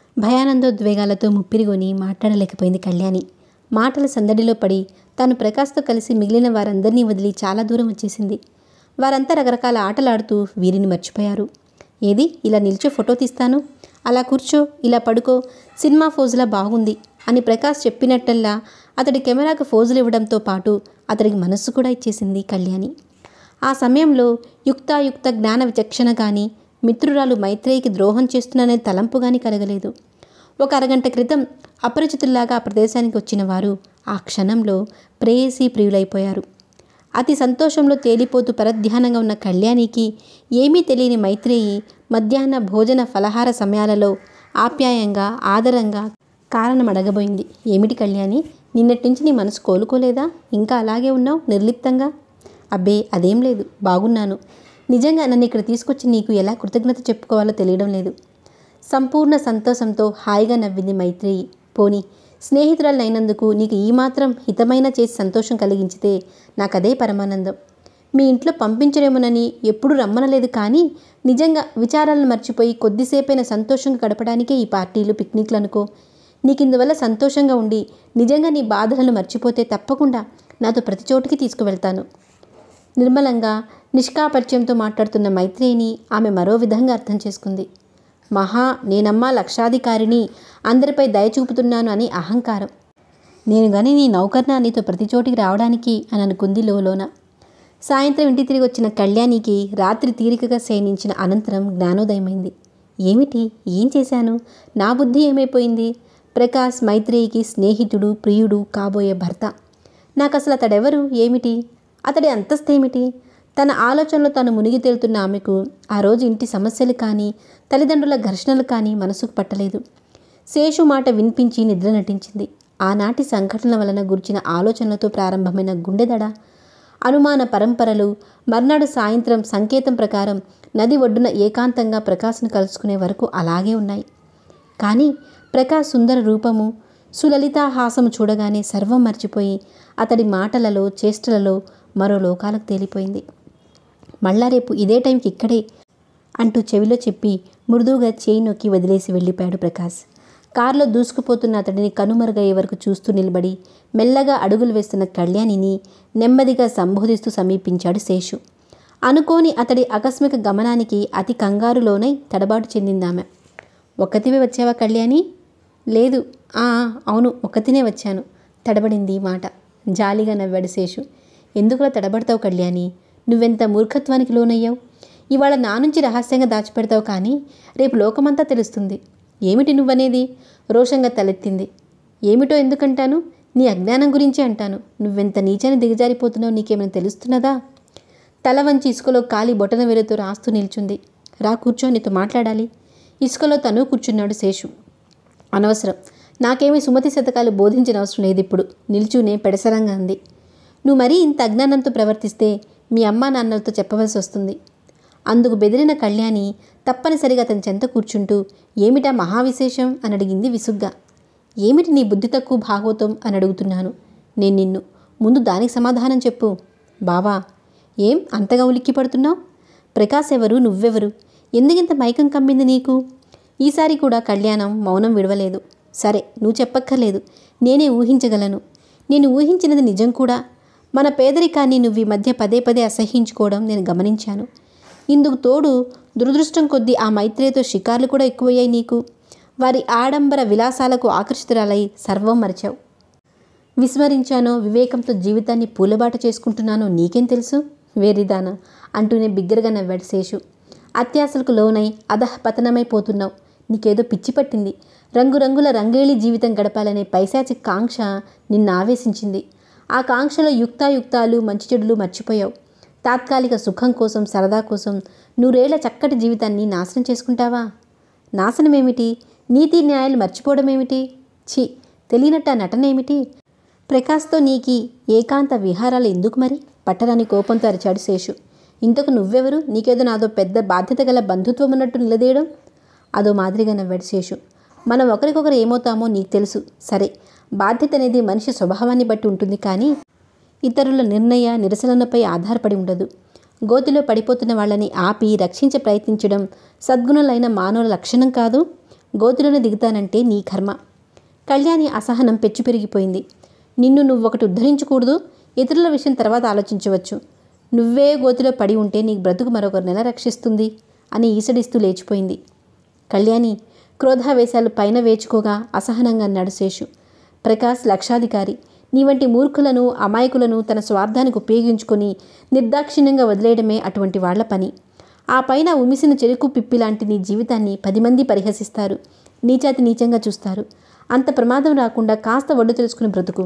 భయానందోద్వేగాలతో ముప్పిరిగొని మాట్లాడలేకపోయింది కళ్యాణి. మాటల సందడిలో పడి తాను ప్రకాష్తో కలిసి మిగిలిన వారందరినీ వదిలి చాలా దూరం వచ్చేసింది. వారంతా రకరకాల ఆటలాడుతూ వీరిని మర్చిపోయారు. ఏది ఇలా నిల్చో ఫోటో తీస్తాను, అలా కూర్చో, ఇలా పడుకో, సినిమా ఫోజులా బాగుంది అని ప్రకాష్ చెప్పినట్టల్లా అతడి కెమెరాకు ఫోజులు ఇవ్వడంతో పాటు అతడికి మనస్సు కూడా ఇచ్చేసింది కళ్యాణి. ఆ సమయంలో యుక్తాయుక్త జ్ఞాన విచక్షణ కానీ, మిత్రురాలు మైత్రేయికి ద్రోహం చేస్తున్నాననే తలంపు కానీ కలగలేదు. ఒక అరగంట క్రితం అపరిచితుల్లాగా ఆ ప్రదేశానికి వచ్చిన వారు ఆ క్షణంలో ప్రేయసీ ప్రియులైపోయారు. అతి సంతోషంలో తేలిపోతూ పరధ్యానంగా ఉన్న కళ్యాణికి ఏమీ తెలియని మైత్రేయి మధ్యాహ్న భోజన ఫలహార సమయాలలో ఆప్యాయంగా, ఆదరంగా కారణం అడగబోయింది. ఏమిటి కళ్యాణి, నిన్నటి నుంచి నీ మనసు కోలుకోలేదా? ఇంకా అలాగే ఉన్నావు నిర్లిప్తంగా? అబ్బే అదేం లేదు, బాగున్నాను. నిజంగా నన్ను ఇక్కడ తీసుకొచ్చి నీకు ఎలా కృతజ్ఞత చెప్పుకోవాలో తెలియడం లేదు. సంపూర్ణ సంతోషంతో హాయిగా నవ్వింది మైత్రేయి. పోనీ స్నేహితురాలైనందుకు నీకు ఈ మాత్రం హితమైన చేసి సంతోషం కలిగించితే నాకదే పరమానందం. మీ ఇంట్లో పంపించరేమోనని ఎప్పుడు రమ్మనలేదు, కానీ నిజంగా విచారాలను మర్చిపోయి కొద్దిసేపైన సంతోషంగా గడపడానికే ఈ పార్టీలు, పిక్నిక్లు అనుకో. నీకు ఇందువల్ల సంతోషంగా ఉండి నిజంగా నీ బాధలను మర్చిపోతే తప్పకుండా నాతో ప్రతి చోటుకి తీసుకువెళ్తాను. నిర్మలంగా నిష్కాపట్యంతో మాట్లాడుతున్న మైత్రేయిని ఆమె మరో విధంగా అర్థం చేసుకుంది. మహా నేనమ్మా లక్షాధికారిని, అందరిపై దయ చూపుతున్నాను అని అహంకారం. నేను కానీ నీ నౌకర్నా నీతో ప్రతి చోటికి రావడానికి అని అనుకుంది లోలోన. సాయంత్రం ఇంటి తిరిగి వచ్చిన కళ్యాణికి రాత్రి తీరికగా శయనించిన అనంతరం జ్ఞానోదయమైంది. ఏమిటి, ఏం చేశాను? నా బుద్ధి ఏమైపోయింది? ప్రకాష్ మైత్రేయికి స్నేహితుడు, ప్రియుడు, కాబోయే భర్త. నాకు అసలు అతడెవరు, ఏమిటి, అతడి అంతస్తేమిటి? తన ఆలోచనలో తాను మునిగి తేలుతున్న ఆమెకు ఆ రోజు ఇంటి సమస్యలు కానీ, తల్లిదండ్రుల ఘర్షణలు కానీ మనసుకు పట్టలేదు. శేషు మాట వినిపించి నిద్ర నటించింది. ఆనాటి సంఘటనల వలన గుర్చిన ఆలోచనలతో ప్రారంభమైన గుండెదడ, అనుమాన పరంపరలు మర్నాడు సాయంత్రం సంకేతం ప్రకారం నది ఒడ్డున ఏకాంతంగా ప్రకాశ్ను కలుసుకునే వరకు అలాగే ఉన్నాయి. కానీ ప్రకాష్ సుందర రూపము, సులలితాహాసము చూడగానే సర్వం మర్చిపోయి అతడి మాటలలో, చేష్టలలో మరో లోకాలకు తేలిపోయింది. మళ్ళా రేపు ఇదే టైంకి ఇక్కడే అంటూ చెవిలో చెప్పి మృదువుగా చేయి నొక్కి వదిలేసి వెళ్ళిపోయాడు ప్రకాష్. కారులో దూసుకుపోతున్న అతడిని కనుమరుగయ్యే వరకు చూస్తూ నిలబడి మెల్లగా అడుగులు వేస్తున్న కళ్యాణిని నెమ్మదిగా సంబోధిస్తూ సమీపించాడు శేషు. అనుకోని అతడి ఆకస్మిక గమనానికి అతి కంగారులోనై తడబాటు చెందిందామె. ఒక్కతివే వచ్చావా కళ్యాణి? లేదు. ఆ అవును, ఒక్కతినే వచ్చాను తడబడింది మాట. జాలిగా నవ్వాడు శేషు. ఎందుకులా తడబడతావు కళ్యాణి? నువ్వెంత మూర్ఖత్వానికి లోనయ్యావు. ఇవాళ నా నుంచి రహస్యంగా దాచిపెడతావు, కానీ రేపు లోకమంతా తెలుస్తుంది. ఏమిటి నువ్వనేది? రోషంగా తలెత్తింది. ఏమిటో ఎందుకంటాను? నీ అజ్ఞానం గురించి అంటాను. నువ్వెంత నీచాన్ని దిగజారిపోతున్నావు నీకేమైనా తెలుస్తున్నదా? తల వంచి ఇసుకలో కాలి బొటన వేలుతో రాస్తూ నిల్చుంది. రా కూర్చో, నీతో మాట్లాడాలి. ఇసుకలో తను కూర్చున్నాడు శేషు. అనవసరం, నాకేమీ సుమతి శతకాలు బోధించిన అవసరం లేదు ఇప్పుడు, నిల్చునే పెడసరంగా అంది. నువ్వు మరీ ఇంత అజ్ఞానంతో ప్రవర్తిస్తే మీ అమ్మా నాన్నలతో చెప్పవలసి వస్తుంది. అందుకు బెదిరిన కళ్యాణి తప్పనిసరిగా అతని చెంత కూర్చుంటూ ఏమిటా మహావిశేషం అని అడిగింది విసుగ్గా. ఏమిటి నీ బుద్ధి తక్కువ భాగవతం అని అడుగుతున్నాను నేను నిన్ను. ముందు దానికి సమాధానం చెప్పు. బావా, ఏం అంతగా ఉలిక్కి పడుతున్నావు? ప్రకాశ్ ఎవరు, నువ్వెవరు? ఎందుకింత మైకం కమ్మింది నీకు? ఈసారి కూడా కళ్యాణం మౌనం విడవలేదు. సరే, నువ్వు చెప్పక్కర్లేదు, నేనే ఊహించగలను. నేను ఊహించినది నిజం కూడా. మన పేదరికాన్ని నువ్వు ఈ మధ్య పదే పదే అసహ్యించుకోవడం నేను గమనించాను. ఇందుకు తోడు దురదృష్టం కొద్దీ ఆ మైత్రేయితో షికార్లు కూడా ఎక్కువయ్యాయి నీకు. వారి ఆడంబర విలాసాలకు ఆకర్షితురాలై సర్వం మరిచావు. విస్మరించానో, వివేకంతో జీవితాన్ని పూలబాట చేసుకుంటున్నానో నీకేం తెలుసు వేరిదానా అంటూనే బిగ్గరగా నవ్వాడు శేషు. అత్యాశలకు లోనై అధః పతనమైపోతున్నావు. నీకేదో పిచ్చి పట్టింది. రంగురంగుల రంగేళి జీవితం గడపాలనే పైశాచి కాంక్ష నిన్ను ఆవేశించింది. ఆ కాంక్షలో యుక్తాయుక్తాలు, మంచి చెడులు మర్చిపోయావు. తాత్కాలిక సుఖం కోసం, సరదా కోసం నూరేళ్ల చక్కటి జీవితాన్ని నాశనం చేసుకుంటావా? నాశనమేమిటి? నీతి న్యాయాలు మర్చిపోవడం ఏమిటి? ఛీ, తెలియనట్టు ఆ నటన ఏమిటి? ప్రకాష్తో నీకి ఏకాంత విహారాలు ఎందుకు మరి? పట్టరాని కోపంతో అరిచాడు శేషు. ఇంతకు నువ్వెవరు? నీకేదో నాదో పెద్ద బాధ్యత గల బంధుత్వం ఉన్నట్టు నిలదీయడం. అదో మాదిరిగా నవ్వాడు శేషు. మనం ఒకరికొకరు ఏమవుతామో నీకు తెలుసు. సరే, బాధ్యత అనేది మనిషి స్వభావాన్ని బట్టి ఉంటుంది, కానీ ఇతరుల నిర్ణయ నిరసనలపై ఆధారపడి ఉండదు. గోతిలో పడిపోతున్న వాళ్ళని ఆపి రక్షించ ప్రయత్నించడం సద్గుణులైన మానవుల లక్షణం కాదు. గోతిలోనే దిగుతానంటే నీ కర్మ. కళ్యాణి అసహనం పెచ్చు పెరిగిపోయింది. నిన్ను నువ్వొకటి ఉద్ధరించకూడదు, ఇతరుల విషయం తర్వాత ఆలోచించవచ్చు. నువ్వే గోతిలో పడి ఉంటే నీకు బ్రతుకు మరొకరు నెల రక్షిస్తుంది అని ఈసడిస్తూ లేచిపోయింది. కళ్యాణి క్రోధావేశాలు పైన వేచుకోగా అసహనంగా అన్నాడు శేషు. ప్రకాష్ లక్షాధికారి. నీ వంటి మూర్ఖులను, అమాయకులను తన స్వార్థానికి ఉపయోగించుకొని నిర్దాక్షిణ్యంగా వదిలేయడమే అటువంటి వాళ్ల పని. ఆ పైన ఉమిసిన చెరుకు పిప్పి లాంటి నీ జీవితాన్ని పది మంది పరిహసిస్తారు, నీచాతి నీచంగా చూస్తారు. అంత ప్రమాదం రాకుండా కాస్త ఒళ్ళు తెలుసుకుని బ్రతుకు.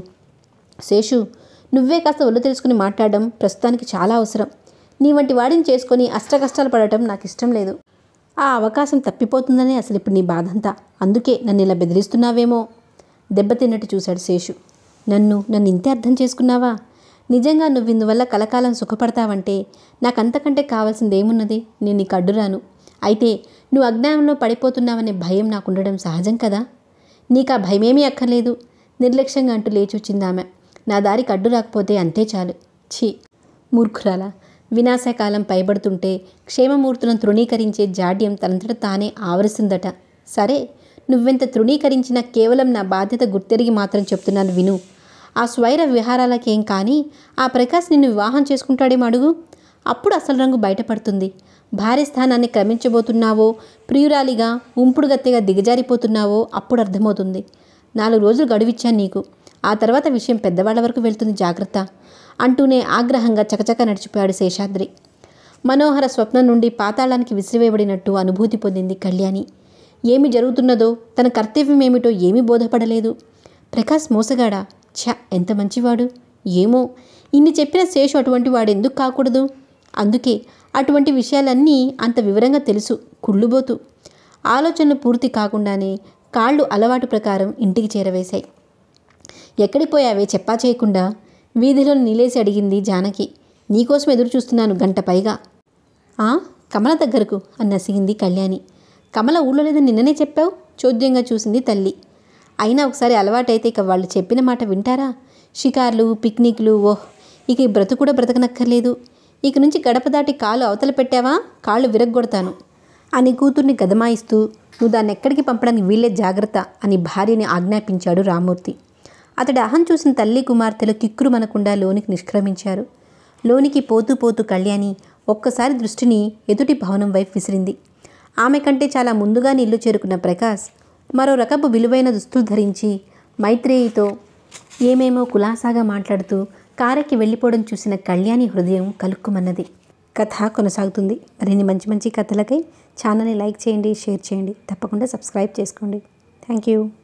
శేషు, నువ్వే కాస్త ఒళ్ళు తెలుసుకుని మాట్లాడడం ప్రస్తుతానికి చాలా అవసరం. నీ వంటి వాడిని చేసుకొని అష్టకష్టాలు పడటం నాకు ఇష్టం లేదు. ఆ అవకాశం తప్పిపోతుందనే అసలు ఇప్పుడు నీ బాధంతా. అందుకే నన్ను ఇలా బెదిరిస్తున్నావేమో. దెబ్బతిన్నట్టు చూశాడు శేషు. నన్ను నన్ను ఇంతే అర్థం చేసుకున్నావా? నిజంగా నువ్వు ఇందువల్ల కలకాలం సుఖపడతావంటే నాకంతకంటే కావాల్సింది ఏమున్నది? నేను నీకు అడ్డురాను. అయితే నువ్వు అజ్ఞానంలో పడిపోతున్నావనే భయం నాకుండడం సహజం కదా. నీకు ఆ భయమేమీ అక్కర్లేదు. నిర్లక్ష్యంగా అంటూ లేచి వచ్చిందామె. నా దారికి అడ్డు రాకపోతే అంతే చాలు. ఛీ మూర్ఖురాలా. వినాశకాలం పైబడుతుంటే క్షేమమూర్తులను తృణీకరించే జాడ్యం తనంతట తానే ఆవరిస్తుందట. సరే, నువ్వెంత తృణీకరించినా కేవలం నా బాధ్యత గుర్తెరిగి మాత్రం చెప్తున్నాను విను. ఆ స్వైర విహారాలకేం కానీ ఆ ప్రకాష్ నిన్ను వివాహం చేసుకుంటాడేమో అడుగు. అప్పుడు అసలు రంగు బయటపడుతుంది. భార్య స్థానాన్ని క్రమించబోతున్నావో, ప్రియురాలిగా ఉంపుడుగత్తెగా దిగజారిపోతున్నావో అప్పుడు అర్థమవుతుంది. నాలుగు రోజులు గడువిచ్చాను నీకు. ఆ తర్వాత విషయం పెద్దవాళ్ల వరకు వెళ్తుంది, జాగ్రత్త అంటూనే ఆగ్రహంగా చకచక నడిచిపోయాడు శేషాద్రి. మనోహర స్వప్నం నుండి పాతాళానికి విసిరివేయబడినట్టు అనుభూతి పొందింది కళ్యాణి. ఏమి జరుగుతున్నదో, తన కర్తవ్యం ఏమిటో ఏమీ బోధపడలేదు. ప్రకాష్ మోసగాడా? ఛ, ఎంత మంచివాడు. ఏమో, ఇన్ని చెప్పిన శేషు అటువంటి వాడు ఎందుకు కాకూడదు? అందుకే అటువంటి విషయాలన్నీ అంత వివరంగా తెలుసు. కుళ్ళుబోతు. ఆలోచనలు పూర్తి కాకుండానే కాళ్ళు అలవాటు ప్రకారం ఇంటికి చేరవేశాయి. ఎక్కడిపోయావే చెప్పా చేయకుండా? వీధిలో నిలేసి అడిగింది జానకి. నీకోసం ఎదురు చూస్తున్నాను గంట పైగా. ఆ కమల దగ్గరకు అని నసిగింది కళ్యాణి. కమల ఊళ్ళో లేదని నిన్ననే చెప్పావు. చోద్యంగా చూసింది తల్లి. అయినా ఒకసారి అలవాటైతే ఇక వాళ్ళు చెప్పిన మాట వింటారా? షికార్లు, పిక్నిక్లు, ఓహ్, ఇక ఈ బ్రతుకు కూడా బ్రతకనక్కర్లేదు. ఇక నుంచి గడప దాటి కాలు అవతల పెట్టావా కాళ్ళు విరగ్గొడతాను అని కూతుర్ని గదమాయిస్తూ, నువ్వు దాన్ని ఎక్కడికి పంపడానికి వీళ్ళే జాగ్రత్త అని భార్యని ఆజ్ఞాపించాడు రామ్మూర్తి. అతడి అహం చూసిన తల్లి కుమార్తెలు కిక్కురు మనకుండా లోనికి నిష్క్రమించారు. లోనికి పోతూ పోతూ కళ్యాణి ఒక్కసారి దృష్టిని ఎదుటి భవనం వైపు విసిరింది. ఆమె కంటే చాలా ముందుగా ఇల్లు చేరుకున్న ప్రకాష్ మరో రకపు విలువైన దుస్తులు ధరించి మైత్రేయితో ఏమేమో కులాసాగా మాట్లాడుతూ కారెక్కి వెళ్ళిపోవడం చూసిన కళ్యాణి హృదయం కలుక్కుమన్నది. కథ కొనసాగుతుంది. మరిన్ని మంచి మంచి కథలకై ఛానల్ని లైక్ చేయండి, షేర్ చేయండి, తప్పకుండా సబ్స్క్రైబ్ చేసుకోండి. Thank you.